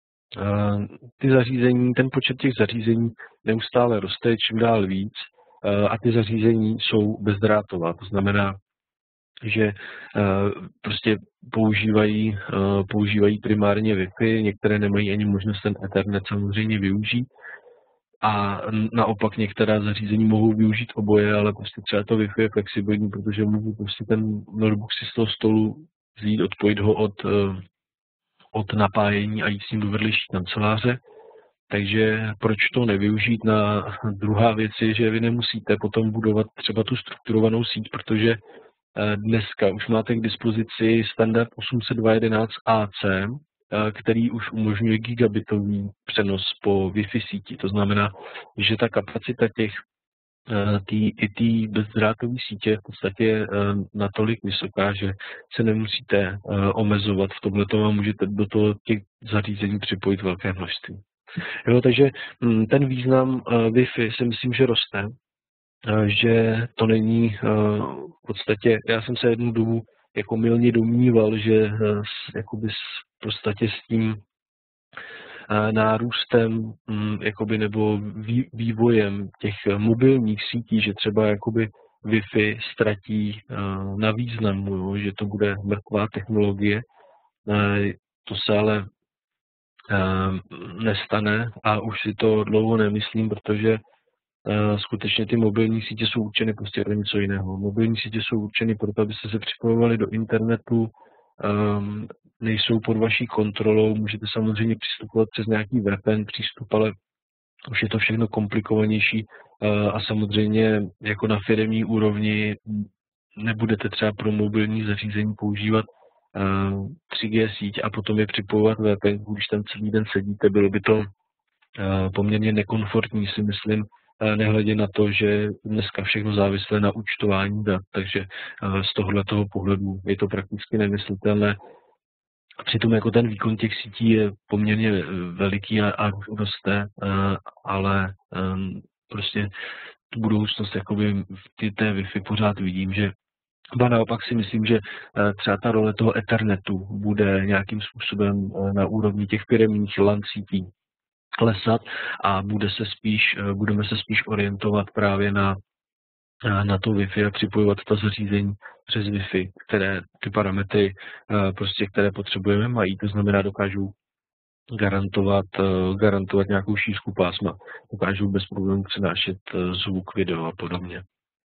Ty zařízení, ten počet těch zařízení neustále roste, čím dál víc a ty zařízení jsou bezdrátová. To znamená, že prostě používají primárně Wi-Fi, některé nemají ani možnost ten Ethernet samozřejmě využít. A naopak některá zařízení mohou využít oboje, ale prostě třeba to Wi-Fi je flexibilní, protože můžu prostě ten notebook si z toho stolu vzít, odpojit ho od napájení a jít s ním do vedlejší kanceláře. Takže proč to nevyužít? Druhá věc je, že vy nemusíte potom budovat třeba tu strukturovanou síť, protože dneska už máte k dispozici standard 802.11ac, který už umožňuje gigabitový přenos po Wi-Fi síti. To znamená, že ta kapacita té bezdrátové sítě je v podstatě natolik vysoká, že se nemusíte omezovat v tomhletom a můžete do toho těch zařízení připojit velké množství. Jo, takže ten význam Wi-Fi si myslím, že roste, že to není v podstatě, já jsem se jednu dobu jako mylně domníval, že jakoby v podstatě s tím nárůstem jakoby, nebo vývojem těch mobilních sítí, že třeba jakoby Wi-Fi ztratí na významu, jo, že to bude mrtvá technologie. To se ale nestane a už si to dlouho nemyslím, protože skutečně ty mobilní sítě jsou určeny prostě pro něco jiného. Mobilní sítě jsou určeny proto, abyste se připojovali do internetu, nejsou pod vaší kontrolou, můžete samozřejmě přistupovat přes nějaký VPN přístup, ale už je to všechno komplikovanější a samozřejmě jako na firemní úrovni nebudete třeba pro mobilní zařízení používat 3G síť a potom je připojovat VPN, když tam celý den sedíte, bylo by to poměrně nekomfortní, si myslím, nehledě na to, že dneska všechno závislé na účtování dat, takže z tohoto pohledu je to prakticky nemyslitelné. Přitom jako ten výkon těch sítí je poměrně veliký a roste, ale prostě tu budoucnost jakoby v té Wi-Fi pořád vidím, že naopak si myslím, že třeba ta role toho Ethernetu bude nějakým způsobem na úrovni těch firemních LAN sítí klesat a budeme se spíš orientovat právě na to Wi-Fi a připojovat ta zařízení přes Wi-Fi, které ty parametry, které potřebujeme, mají. To znamená, dokážou garantovat nějakou šířku pásma, dokážou bez problémů přenášet zvuk, video a podobně.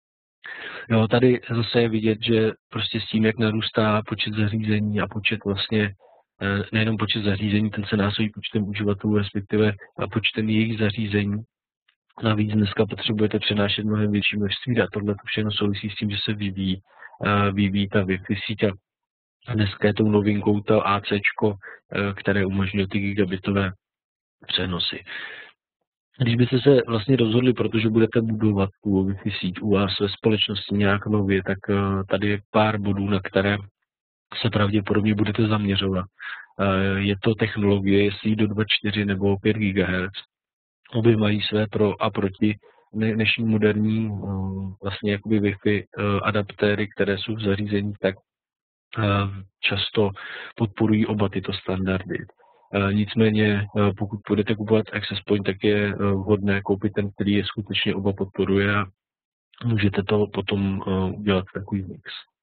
Jo, tady zase je vidět, že prostě s tím, jak narůstá počet zařízení a počet vlastně, nejenom počet zařízení, ten se násobí počtem uživatelů, respektive počtem jejich zařízení. Navíc dneska potřebujete přenášet mnohem větší množství dat. Tohle všechno souvisí s tím, že se vyvíjí ta Wi-Fi síť a dneska je tou novinkou to AC, které umožňuje ty gigabitové přenosy. Když byste se vlastně rozhodli, protože budete budovat tu Wi-Fi síť u vás ve společnosti nějak nově, tak tady je pár bodů, na které se pravděpodobně budete zaměřovat. Je to technologie, jestli do 2,4 nebo 5 GHz. Obě mají své pro a proti. Dnešní moderní vlastně jakoby Wi-Fi adaptéry, které jsou v zařízeních, tak často podporují oba tyto standardy. Nicméně, pokud budete kupovat Access Point, tak je vhodné koupit ten, který je skutečně oba podporuje a můžete to potom udělat takový mix.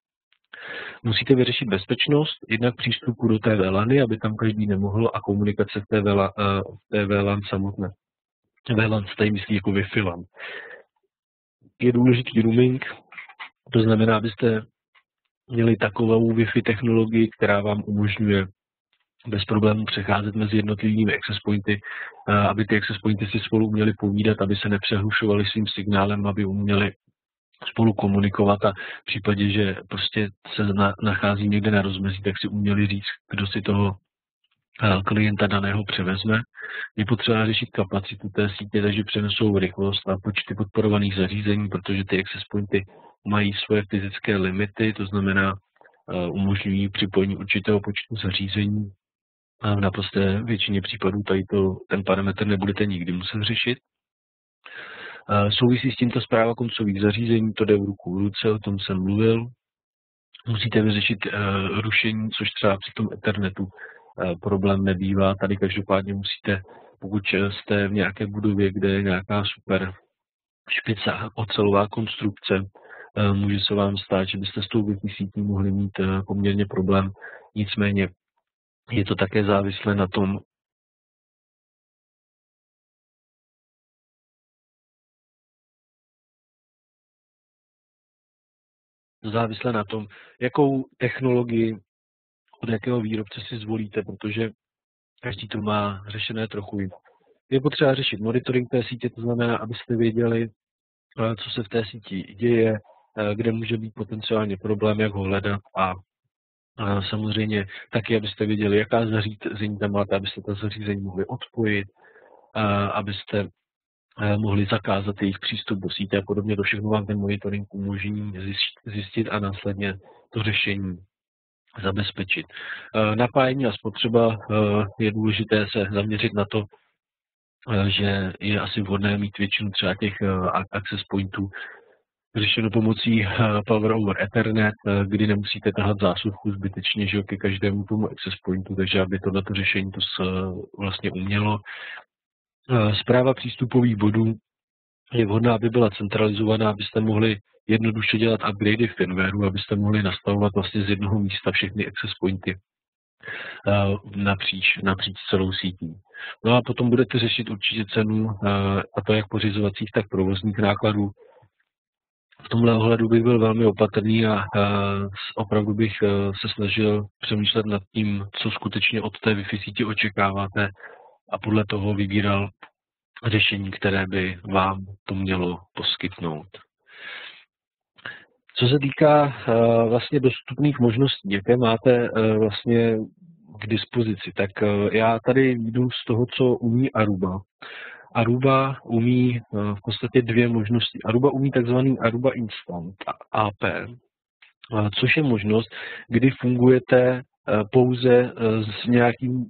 Musíte vyřešit bezpečnost, jednak přístupu do té VLANy, aby tam každý nemohl, a komunikace v té VLAN samotné. VLAN se tady myslí jako Wi-Fi LAN. Je důležitý roaming, to znamená, abyste měli takovou Wi-Fi technologii, která vám umožňuje bez problémů přecházet mezi jednotlivými access pointy, aby ty access pointy si spolu uměli povídat, aby se nepřehlušovali svým signálem, aby uměli spolu komunikovat a v případě, že prostě se nachází někde na rozmezí, tak si uměli říct, kdo si toho klienta daného převezme. Je potřeba řešit kapacitu té sítě, takže přenesou rychlost a počty podporovaných zařízení, protože ty access pointy mají svoje fyzické limity, to znamená umožňují připojení určitého počtu zařízení. A v naprosté většině případů ten parametr nebudete nikdy muset řešit. Souvisí s tímto správa koncových zařízení, to jde v ruku v ruce, o tom jsem mluvil. Musíte vyřešit rušení, což třeba při tom Ethernetu problém nebývá. Tady každopádně musíte, pokud jste v nějaké budově, kde je nějaká super špica ocelová konstrukce, může se vám stát, že byste s tou Wi-Fi sítí mohli mít poměrně problém. Nicméně je to také závislé na tom, jakou technologii od jakého výrobce si zvolíte, protože každý to má řešené trochu jinak. Je potřeba řešit monitoring té sítě, to znamená, abyste věděli, co se v té síti děje, kde může být potenciálně problém, jak ho hledat a samozřejmě taky, abyste věděli, jaká zařízení tam máte, abyste ta zařízení mohli odpojit, abyste mohli zakázat jejich přístup do sítě a podobně. To všechno vám ten monitoring umožní zjistit a následně to řešení zabezpečit. Napájení a spotřeba je důležité se zaměřit na to, že je asi vhodné mít většinu třeba těch access pointů řešeno pomocí Power over Ethernet, kdy nemusíte tahat zásuvku zbytečně, že ke každému tomu access pointu, takže aby tohleto řešení to vlastně umělo. Správa přístupových bodů je vhodná, aby byla centralizovaná, abyste mohli jednoduše dělat upgradey firmwareu, abyste mohli nastavovat vlastně z jednoho místa všechny access pointy napříč celou sítí. No a potom budete řešit určitě cenu, a to jak pořizovacích, tak provozních nákladů. V tomhle ohledu bych byl velmi opatrný a opravdu bych se snažil přemýšlet nad tím, co skutečně od té Wi-Fi sítě očekáváte a podle toho vybíral řešení, které by vám to mělo poskytnout. Co se týká vlastně dostupných možností, jaké máte vlastně k dispozici, tak já tady jdu z toho, co umí Aruba. Aruba umí v podstatě dvě možnosti. Aruba umí takzvaný Aruba Instant AP, což je možnost, kdy fungujete pouze s nějakými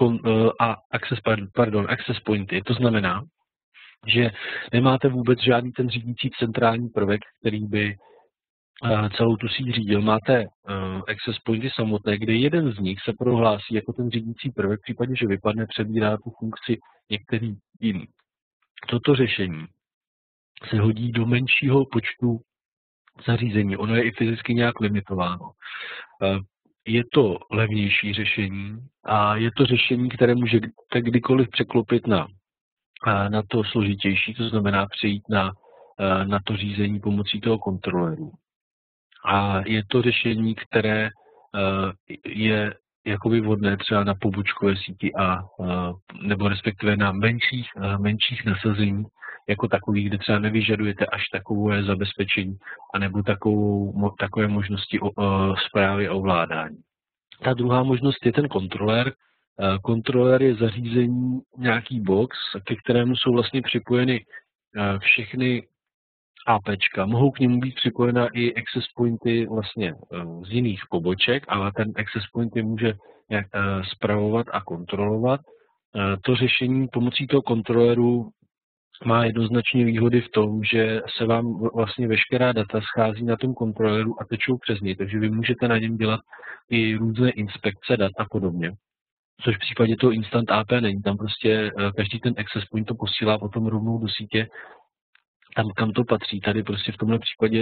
access pointy. To znamená, že nemáte vůbec žádný ten řídící centrální prvek, který by celou tu síť řídil. Máte access pointy samotné, kde jeden z nich se prohlásí jako ten řídící prvek, v případě, že vypadne, přebírá tu funkci některý jiný. Toto řešení se hodí do menšího počtu zařízení. Ono je i fyzicky nějak limitováno. Je to levnější řešení a je to řešení, které můžete kdykoliv překlopit na to složitější, to znamená přejít na to řízení pomocí toho kontroleru. A je to řešení, které je jakoby vhodné třeba na pobočkové síti nebo respektive na menších nasazení jako takových, kde třeba nevyžadujete až takové zabezpečení anebo takové možnosti správy a ovládání. Ta druhá možnost je ten kontroler. Kontroler je zařízení, nějaký box, ke kterému jsou vlastně připojeny všechny APčka. Mohou k němu být připojena i access pointy vlastně z jiných poboček, ale ten access point je může nějak spravovat a kontrolovat. To řešení pomocí toho kontroleru má jednoznačně výhody v tom, že se vám vlastně veškerá data schází na tom kontroleru a tečou přes něj, takže vy můžete na něm dělat i různé inspekce dat a podobně. Což v případě toho Instant AP není. Tam prostě každý ten access point to posílá potom rovnou do sítě tam, kam to patří. Tady prostě v tomhle případě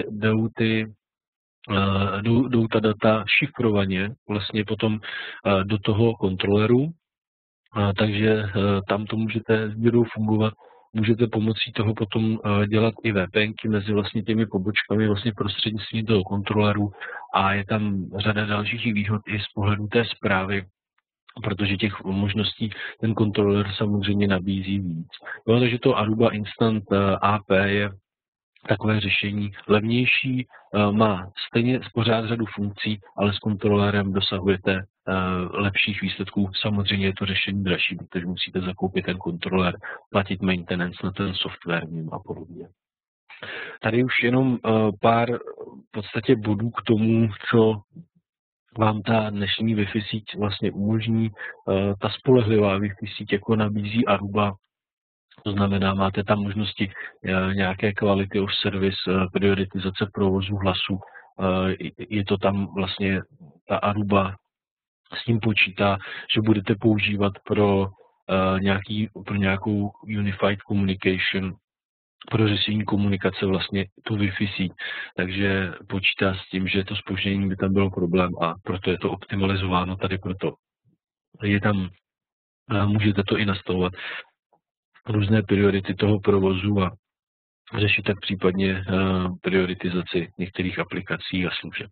jdou ta data šifrovaně vlastně potom do toho kontroleru, takže tam to můžete s dírou fungovat. Můžete pomocí toho potom dělat i VPNky mezi vlastně těmi pobočkami vlastně prostřednictvím toho kontroleru a je tam řada dalších výhod i z pohledu té správy, protože těch možností ten kontroler samozřejmě nabízí víc. No, takže to Aruba Instant AP je takové řešení levnější, má stejně pořád řadu funkcí, ale s kontrolerem dosahujete lepších výsledků. Samozřejmě je to řešení dražší, protože musíte zakoupit ten kontroler, platit maintenance na ten software a podobně. Tady už jenom pár v podstatě bodů k tomu, co vám ta dnešní Wi-Fi síť vlastně umožní. Ta spolehlivá Wi-Fi síť jako nabízí Aruba, to znamená, máte tam možnosti nějaké quality of service, prioritizace provozu hlasu, je to tam vlastně ta Aruba s tím počítá, že budete používat pro nějakou unified communication pro řešení komunikace vlastně tu Wi-Fi síť. Takže počítá s tím, že to zpoždění by tam bylo problém a proto je to optimalizováno tady proto. Je tam, můžete to i nastavovat různé priority toho provozu a řešit tak případně prioritizaci některých aplikací a služeb.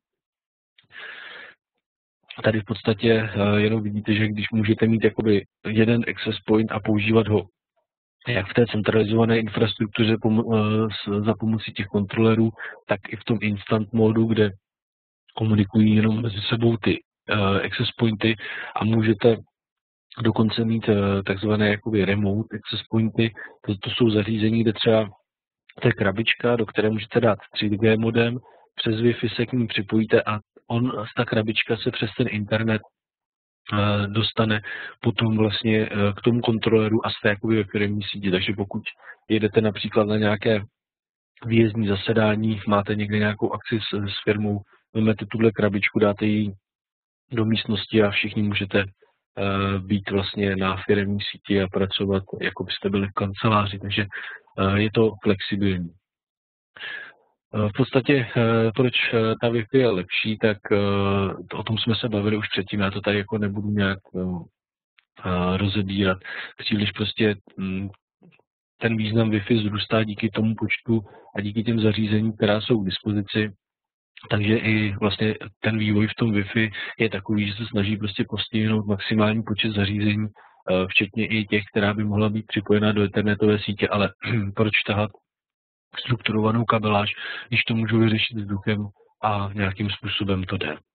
Tady v podstatě jenom vidíte, že když můžete mít jakoby jeden access point a používat ho jak v té centralizované infrastruktuře za pomocí těch kontrolerů, tak i v tom instant módu, kde komunikují jenom mezi sebou ty access pointy a můžete dokonce mít takzvané jakoby remote access pointy. To jsou zařízení, kde třeba to je krabička, do které můžete dát 3G modem, přes Wi-Fi se k ní připojíte a ta krabička se přes ten internet dostane potom vlastně k tomu kontroleru a jste jakoby ve firemní síti. Takže pokud jedete například na nějaké výjezdní zasedání, máte někde nějakou akci s firmou, vezmete tuhle krabičku, dáte ji do místnosti a všichni můžete být vlastně na firemní síti a pracovat, jako byste byli v kanceláři. Takže je to flexibilní. V podstatě, proč ta Wi-Fi je lepší, tak o tom jsme se bavili už předtím, já to tady jako nebudu nějak rozebírat. Příliš prostě ten význam Wi-Fi zrůstá díky tomu počtu a díky těm zařízením, která jsou k dispozici. Takže i vlastně ten vývoj v tom Wi-Fi je takový, že se snaží prostě postihnout maximální počet zařízení, včetně i těch, která by mohla být připojena do internetové sítě, ale proč tahat strukturovanou kabeláž, když to můžu vyřešit vzduchem a nějakým způsobem to jde.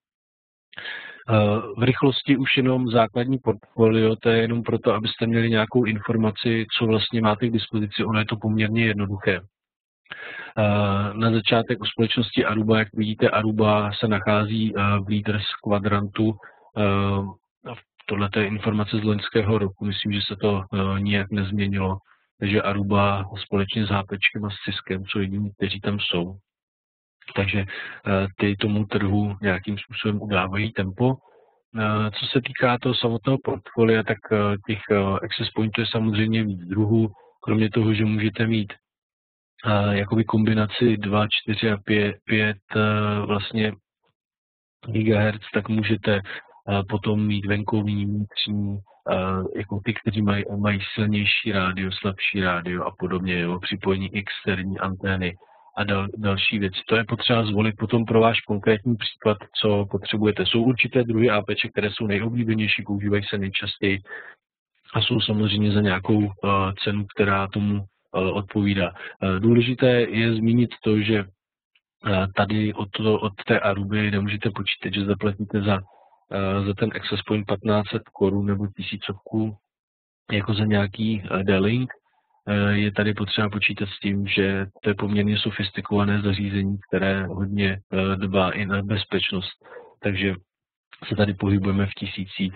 V rychlosti už jenom základní portfolio, to je jenom proto, abyste měli nějakou informaci, co vlastně máte k dispozici, ono je to poměrně jednoduché. Na začátek u společnosti Aruba, jak vidíte, Aruba se nachází v Leaders kvadrantu. Tohle je informace z loňského roku, myslím, že se to nijak nezměnilo. Takže Aruba společně s HPčkem a s Ciskem jsou jediní, kteří tam jsou. Takže ty tomu trhu nějakým způsobem udávají tempo. Co se týká toho samotného portfolia, tak těch access pointů je samozřejmě víc druhů. Kromě toho, že můžete mít jakoby kombinaci 2, 4 a 5 vlastně GHz, tak můžete potom mít venkovní, vnitřní, jako ty, kteří mají silnější rádio, slabší rádio a podobně, jo, připojení externí antény a další věci. To je potřeba zvolit potom pro váš konkrétní příklad, co potřebujete. Jsou určité druhy APček, které jsou nejoblíbenější, používají se nejčastěji a jsou samozřejmě za nějakou cenu, která tomu odpovídá. Důležité je zmínit to, že tady od té Aruby nemůžete počítat, že zaplatíte za ten access point 1500 korun nebo 1000 jako za nějaký D-Link. Je tady potřeba počítat s tím, že to je poměrně sofistikované zařízení, které hodně dbá i na bezpečnost. Takže se tady pohybujeme v tisících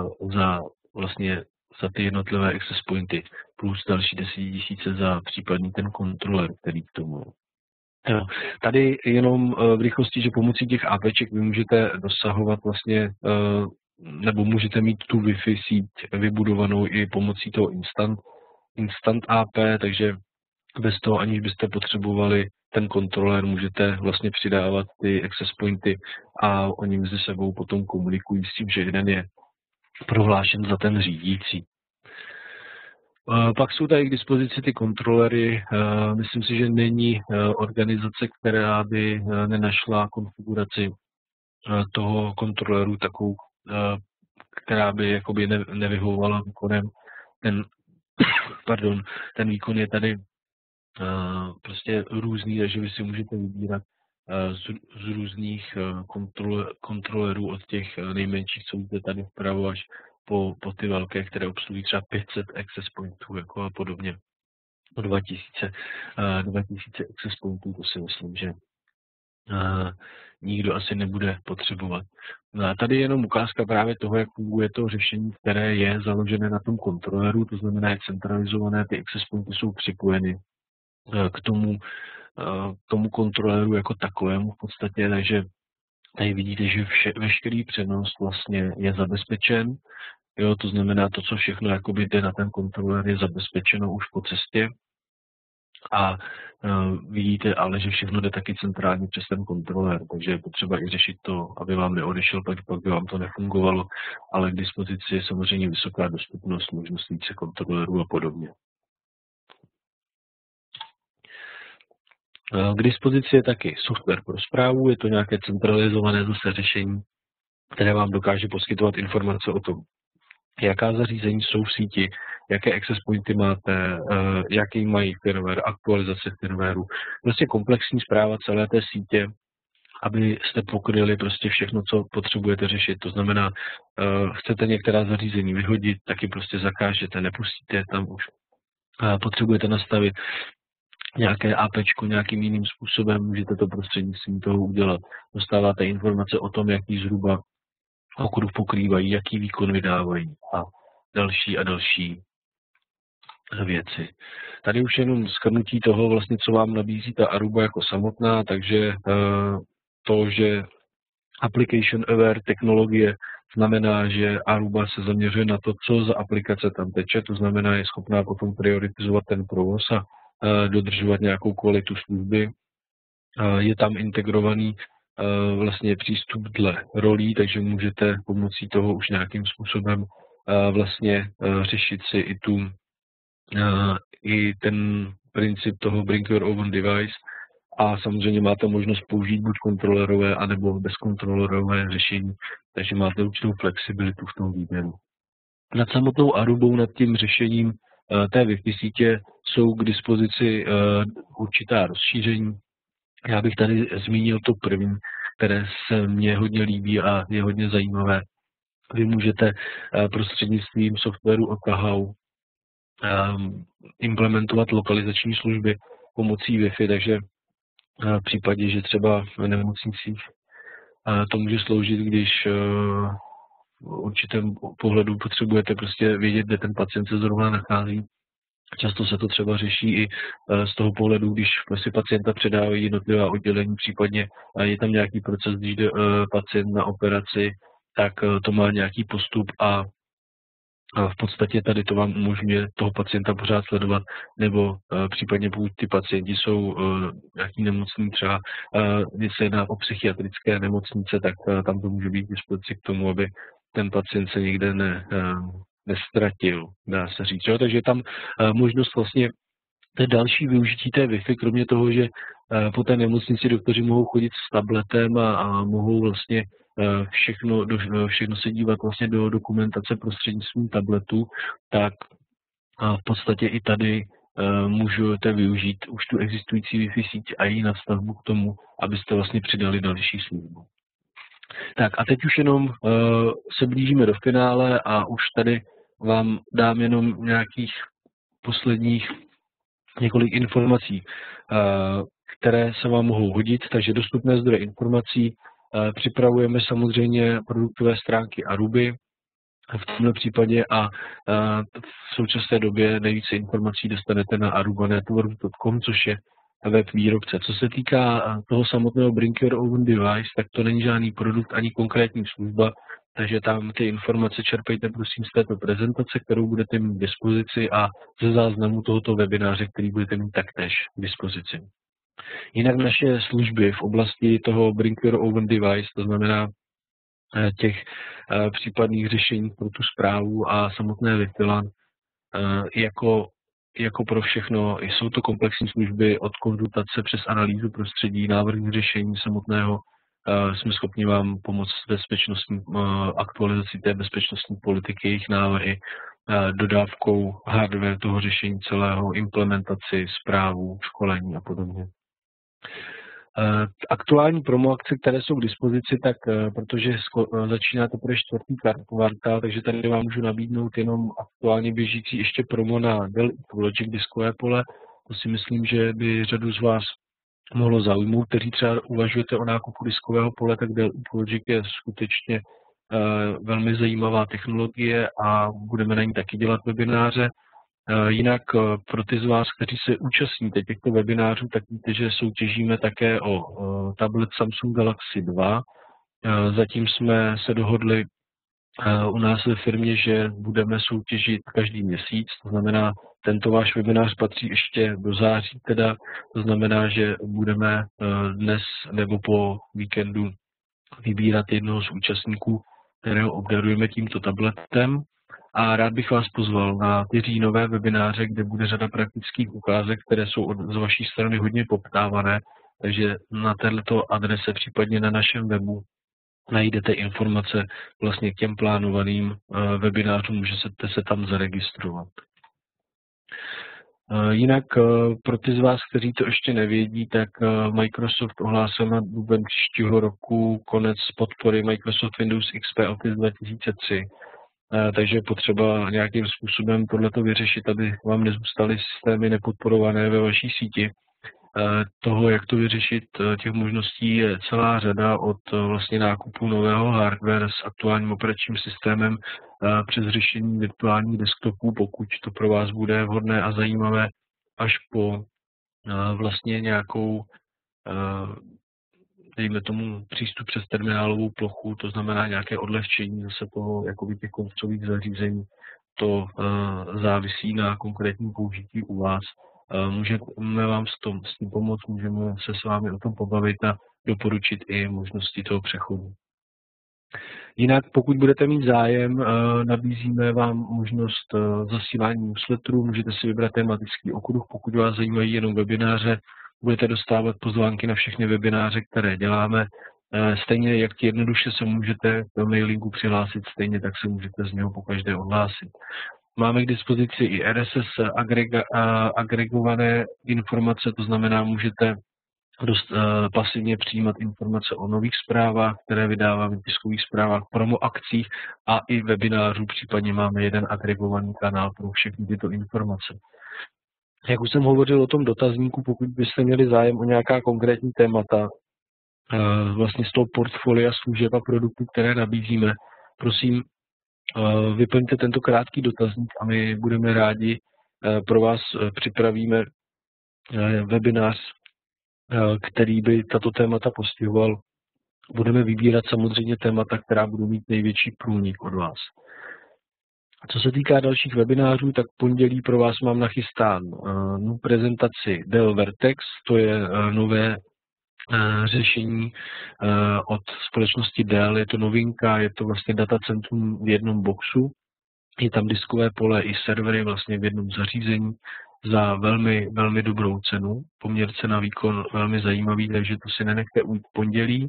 za ty jednotlivé access pointy, plus další 10 000 za případný ten kontroler, který k tomu. Tady jenom v rychlosti, že pomocí těch APček vy můžete dosahovat vlastně, nebo můžete mít tu Wi-Fi síť vybudovanou i pomocí toho Instant AP, takže bez toho, aniž byste potřebovali ten kontroler, můžete vlastně přidávat ty access pointy a oni mezi sebou potom komunikují s tím, že jeden je prohlášen za ten řídící. Pak jsou tady k dispozici ty kontrolery. Myslím si, že není organizace, která by nenašla konfiguraci toho kontroleru takovou, která by jakoby nevyhovovala výkonem. Ten výkon je tady prostě různý, takže vy si můžete vybírat z různých kontrolerů od těch nejmenších, co vidíte tady vpravo, až po ty velké, které obsluhují třeba 500 access pointů jako a podobně. 2000 access pointů, to si myslím, že nikdo asi nebude potřebovat. A tady je jenom ukázka právě toho, jak funguje to řešení, které je založené na tom kontroleru, to znamená, jak centralizované ty access pointy jsou připojeny k tomu kontroleru jako takovému v podstatě, takže tady vidíte, že veškerý přenos vlastně je zabezpečen. Jo, to znamená, to, co všechno jakoby jde na ten kontroler, je zabezpečeno už po cestě. a vidíte ale, že všechno jde taky centrálně přes ten kontroler, takže je potřeba i řešit to, aby vám neodešel, pak by vám to nefungovalo, ale k dispozici je samozřejmě vysoká dostupnost, možnost více kontrolerů a podobně. K dispozici je taky software pro správu, je to nějaké centralizované zase řešení, které vám dokáže poskytovat informace o tom, jaká zařízení jsou v síti, jaké access pointy máte, jaký mají firmware, aktualizace firmwareu, prostě komplexní správa celé té sítě, abyste pokryli prostě všechno, co potřebujete řešit. To znamená, chcete některá zařízení vyhodit, taky prostě zakážete, nepustíte je tam už. Potřebujete nastavit nějaké APčko nějakým jiným způsobem, můžete to prostřednictvím toho udělat. Dostáváte informace o tom, jaký zhruba okruh pokrývají, jaký výkon vydávají a další věci. Tady už jenom shrnutí toho, vlastně, co vám nabízí ta Aruba jako samotná, takže to, že application aware technologie znamená, že Aruba se zaměřuje na to, co za aplikace tam teče, to znamená, je schopná potom prioritizovat ten provoz a dodržovat nějakou kvalitu služby. Je tam integrovaný vlastně přístup dle rolí, takže můžete pomocí toho už nějakým způsobem vlastně řešit si i ten princip toho bring your own device a samozřejmě máte možnost použít buď kontrolerové, anebo bezkontrolerové řešení, takže máte určitou flexibilitu v tom výběru. Nad samotnou Arubou, nad tím řešením té Wi-Fi sítě jsou k dispozici určitá rozšíření. Já bych tady zmínil to první, které se mně hodně líbí a je hodně zajímavé. Vy můžete prostřednictvím softwaru Okahau implementovat lokalizační služby pomocí Wi-Fi, takže v případě, že třeba v nemocnicích to může sloužit, když v určitém pohledu potřebujete prostě vědět, kde ten pacient se zrovna nachází. Často se to třeba řeší i z toho pohledu, když si pacienta předávají jednotlivá oddělení, případně je tam nějaký proces, když jde pacient na operaci, tak to má nějaký postup a v podstatě tady to vám umožňuje toho pacienta pořád sledovat, nebo případně pokud ty pacienti jsou nějaký nemocný, třeba když se jedná o psychiatrické nemocnice, tak tam to může být k dispozici k tomu, aby ten pacient se nikde nestratil, dá se říct. Jo? Takže je tam možnost vlastně té další využití té Wi-Fi, kromě toho, že po té nemocnici doktoři mohou chodit s tabletem a mohou vlastně všechno se dívat vlastně do dokumentace prostřednictvím tabletu, tak v podstatě i tady můžete využít už tu existující Wi-Fi síť a její nadstavbu k tomu, abyste vlastně přidali další službu. Tak a teď už jenom se blížíme do finále a už tady vám dám jenom nějakých posledních několik informací, které se vám mohou hodit, takže dostupné zdroje informací. Připravujeme samozřejmě produktové stránky Aruby v tomto případě a v současné době nejvíce informací dostanete na arubanetwork.com, což je web výrobce. Co se týká toho samotného Bring Your Own Device, tak to není žádný produkt ani konkrétní služba, takže tam ty informace čerpejte prosím z této prezentace, kterou budete mít k dispozici a ze záznamu tohoto webináře, který budete mít taktéž k dispozici. Jinak naše služby v oblasti toho Bring Your Own Device, to znamená těch případných řešení pro tu správu a samotné Wi-Fi LAN, jako pro všechno, jsou to komplexní služby od konzultace přes analýzu prostředí, návrh řešení samotného, jsme schopni vám pomoct s bezpečnostní aktualizací té bezpečnostní politiky, jejich návrhy, dodávkou hardware toho řešení celého, implementaci, správu, školení a podobně. Aktuální promo akce, které jsou k dispozici, tak protože začíná teprve čtvrtý kvartál, takže tady vám můžu nabídnout jenom aktuálně běžící ještě promo na Dell Logic diskové pole. To si myslím, že by řadu z vás mohlo zaujmout, kteří třeba uvažujete o nákupu diskového pole, tak Dell Logic je skutečně velmi zajímavá technologie a budeme na ní taky dělat webináře. Jinak pro ty z vás, kteří se účastníte těchto webinářů, tak víte, že soutěžíme také o tablet Samsung Galaxy 2. Zatím jsme se dohodli u nás ve firmě, že budeme soutěžit každý měsíc, to znamená, tento váš webinář patří ještě do září teda, to znamená, že budeme dnes nebo po víkendu vybírat jednoho z účastníků, kterého obdarujeme tímto tabletem. A rád bych vás pozval na ty říjnové webináře, kde bude řada praktických ukázek, které jsou z vaší strany hodně poptávané, takže na této adrese, případně na našem webu, najdete informace vlastně k těm plánovaným webinářům, můžete se tam zaregistrovat. Jinak pro ty z vás, kteří to ještě nevědí, tak Microsoft ohlásil na duben příštího roku konec podpory Microsoft Windows XP Office 2003. Takže je potřeba nějakým způsobem tohleto vyřešit, aby vám nezůstaly systémy nepodporované ve vaší síti. Toho, jak to vyřešit, těch možností je celá řada od vlastně nákupu nového hardware s aktuálním operačním systémem přes řešení virtuálních desktopů, pokud to pro vás bude vhodné a zajímavé, až po vlastně nějakou, dejme tomu, přístup přes terminálovou plochu, to znamená nějaké odlehčení zase toho jakoby těch koncových zařízení. To závisí na konkrétním použití u vás. Můžeme vám s tím pomoct, můžeme se s vámi o tom pobavit a doporučit i možnosti toho přechodu. Jinak, pokud budete mít zájem, nabízíme vám možnost zasílání newsletterů, můžete si vybrat tematický okruh, pokud vás zajímají jenom webináře, budete dostávat pozvánky na všechny webináře, které děláme. Stejně jak jednoduše se můžete do mailingu přihlásit, stejně tak se můžete z něho pokaždé odhlásit. Máme k dispozici i RSS agregované informace, to znamená, můžete pasivně přijímat informace o nových zprávách, které vydáváme v tiskových zprávách, promo akcích a i webinářů, případně máme jeden agregovaný kanál pro všechny tyto informace. Jak už jsem hovořil o tom dotazníku, pokud byste měli zájem o nějaká konkrétní témata, vlastně z toho portfolia služeb a produktů, které nabízíme, prosím, vyplňte tento krátký dotazník a my budeme rádi, pro vás připravíme webinář, který by tato témata postihoval. Budeme vybírat samozřejmě témata, která budou mít největší průnik od vás. Co se týká dalších webinářů, tak pondělí pro vás mám nachystán prezentaci Dell Vertex, to je nové řešení od společnosti Dell, je to novinka, je to vlastně datacentrum v jednom boxu, je tam diskové pole i servery vlastně v jednom zařízení za velmi, velmi dobrou cenu, poměr cena výkon velmi zajímavý, takže to si nenechte ujít pondělí.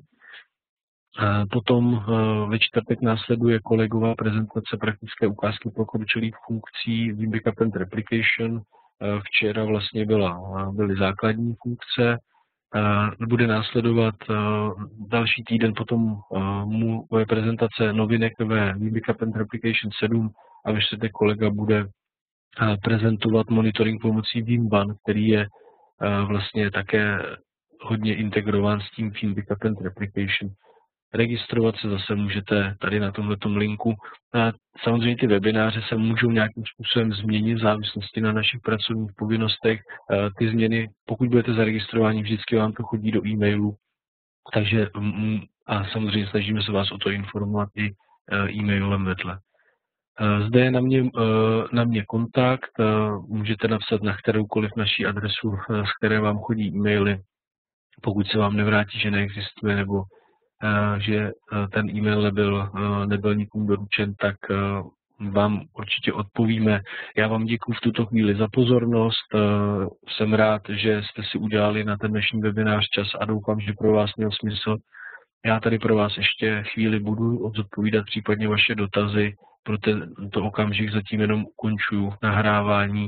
Potom ve čtvrtek následuje kolegová prezentace praktické ukázky pokročilých funkcí v Backup and Replication. Včera vlastně byly základní funkce. Bude následovat další týden potom moje prezentace novinek ve Backup and Replication 7 a ve čtvrtek kolega bude prezentovat monitoring pomocí Vimban, který je vlastně také hodně integrován s tím Backup and Replication. Registrovat se zase můžete tady na tomhletom linku. Samozřejmě ty webináře se můžou nějakým způsobem změnit v závislosti na našich pracovních povinnostech. Ty změny, pokud budete zaregistrováni, vždycky vám to chodí do e-mailu. Takže a samozřejmě snažíme se vás o to informovat i e-mailem vedle. Zde je na mě kontakt, můžete napsat na kteroukoliv naší adresu, z které vám chodí e-maily. Pokud se vám nevrátí, že neexistuje, nebo že ten e-mail nebyl nikým doručen, tak vám určitě odpovíme. Já vám děkuji v tuto chvíli za pozornost. Jsem rád, že jste si udělali na ten dnešní webinář čas a doufám, že pro vás měl smysl. Já tady pro vás ještě chvíli budu odpovídat případně vaše dotazy. Pro tento okamžik zatím jenom ukončuju nahrávání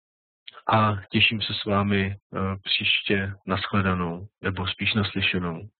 a těším se s vámi příště nashledanou, nebo spíš naslyšenou.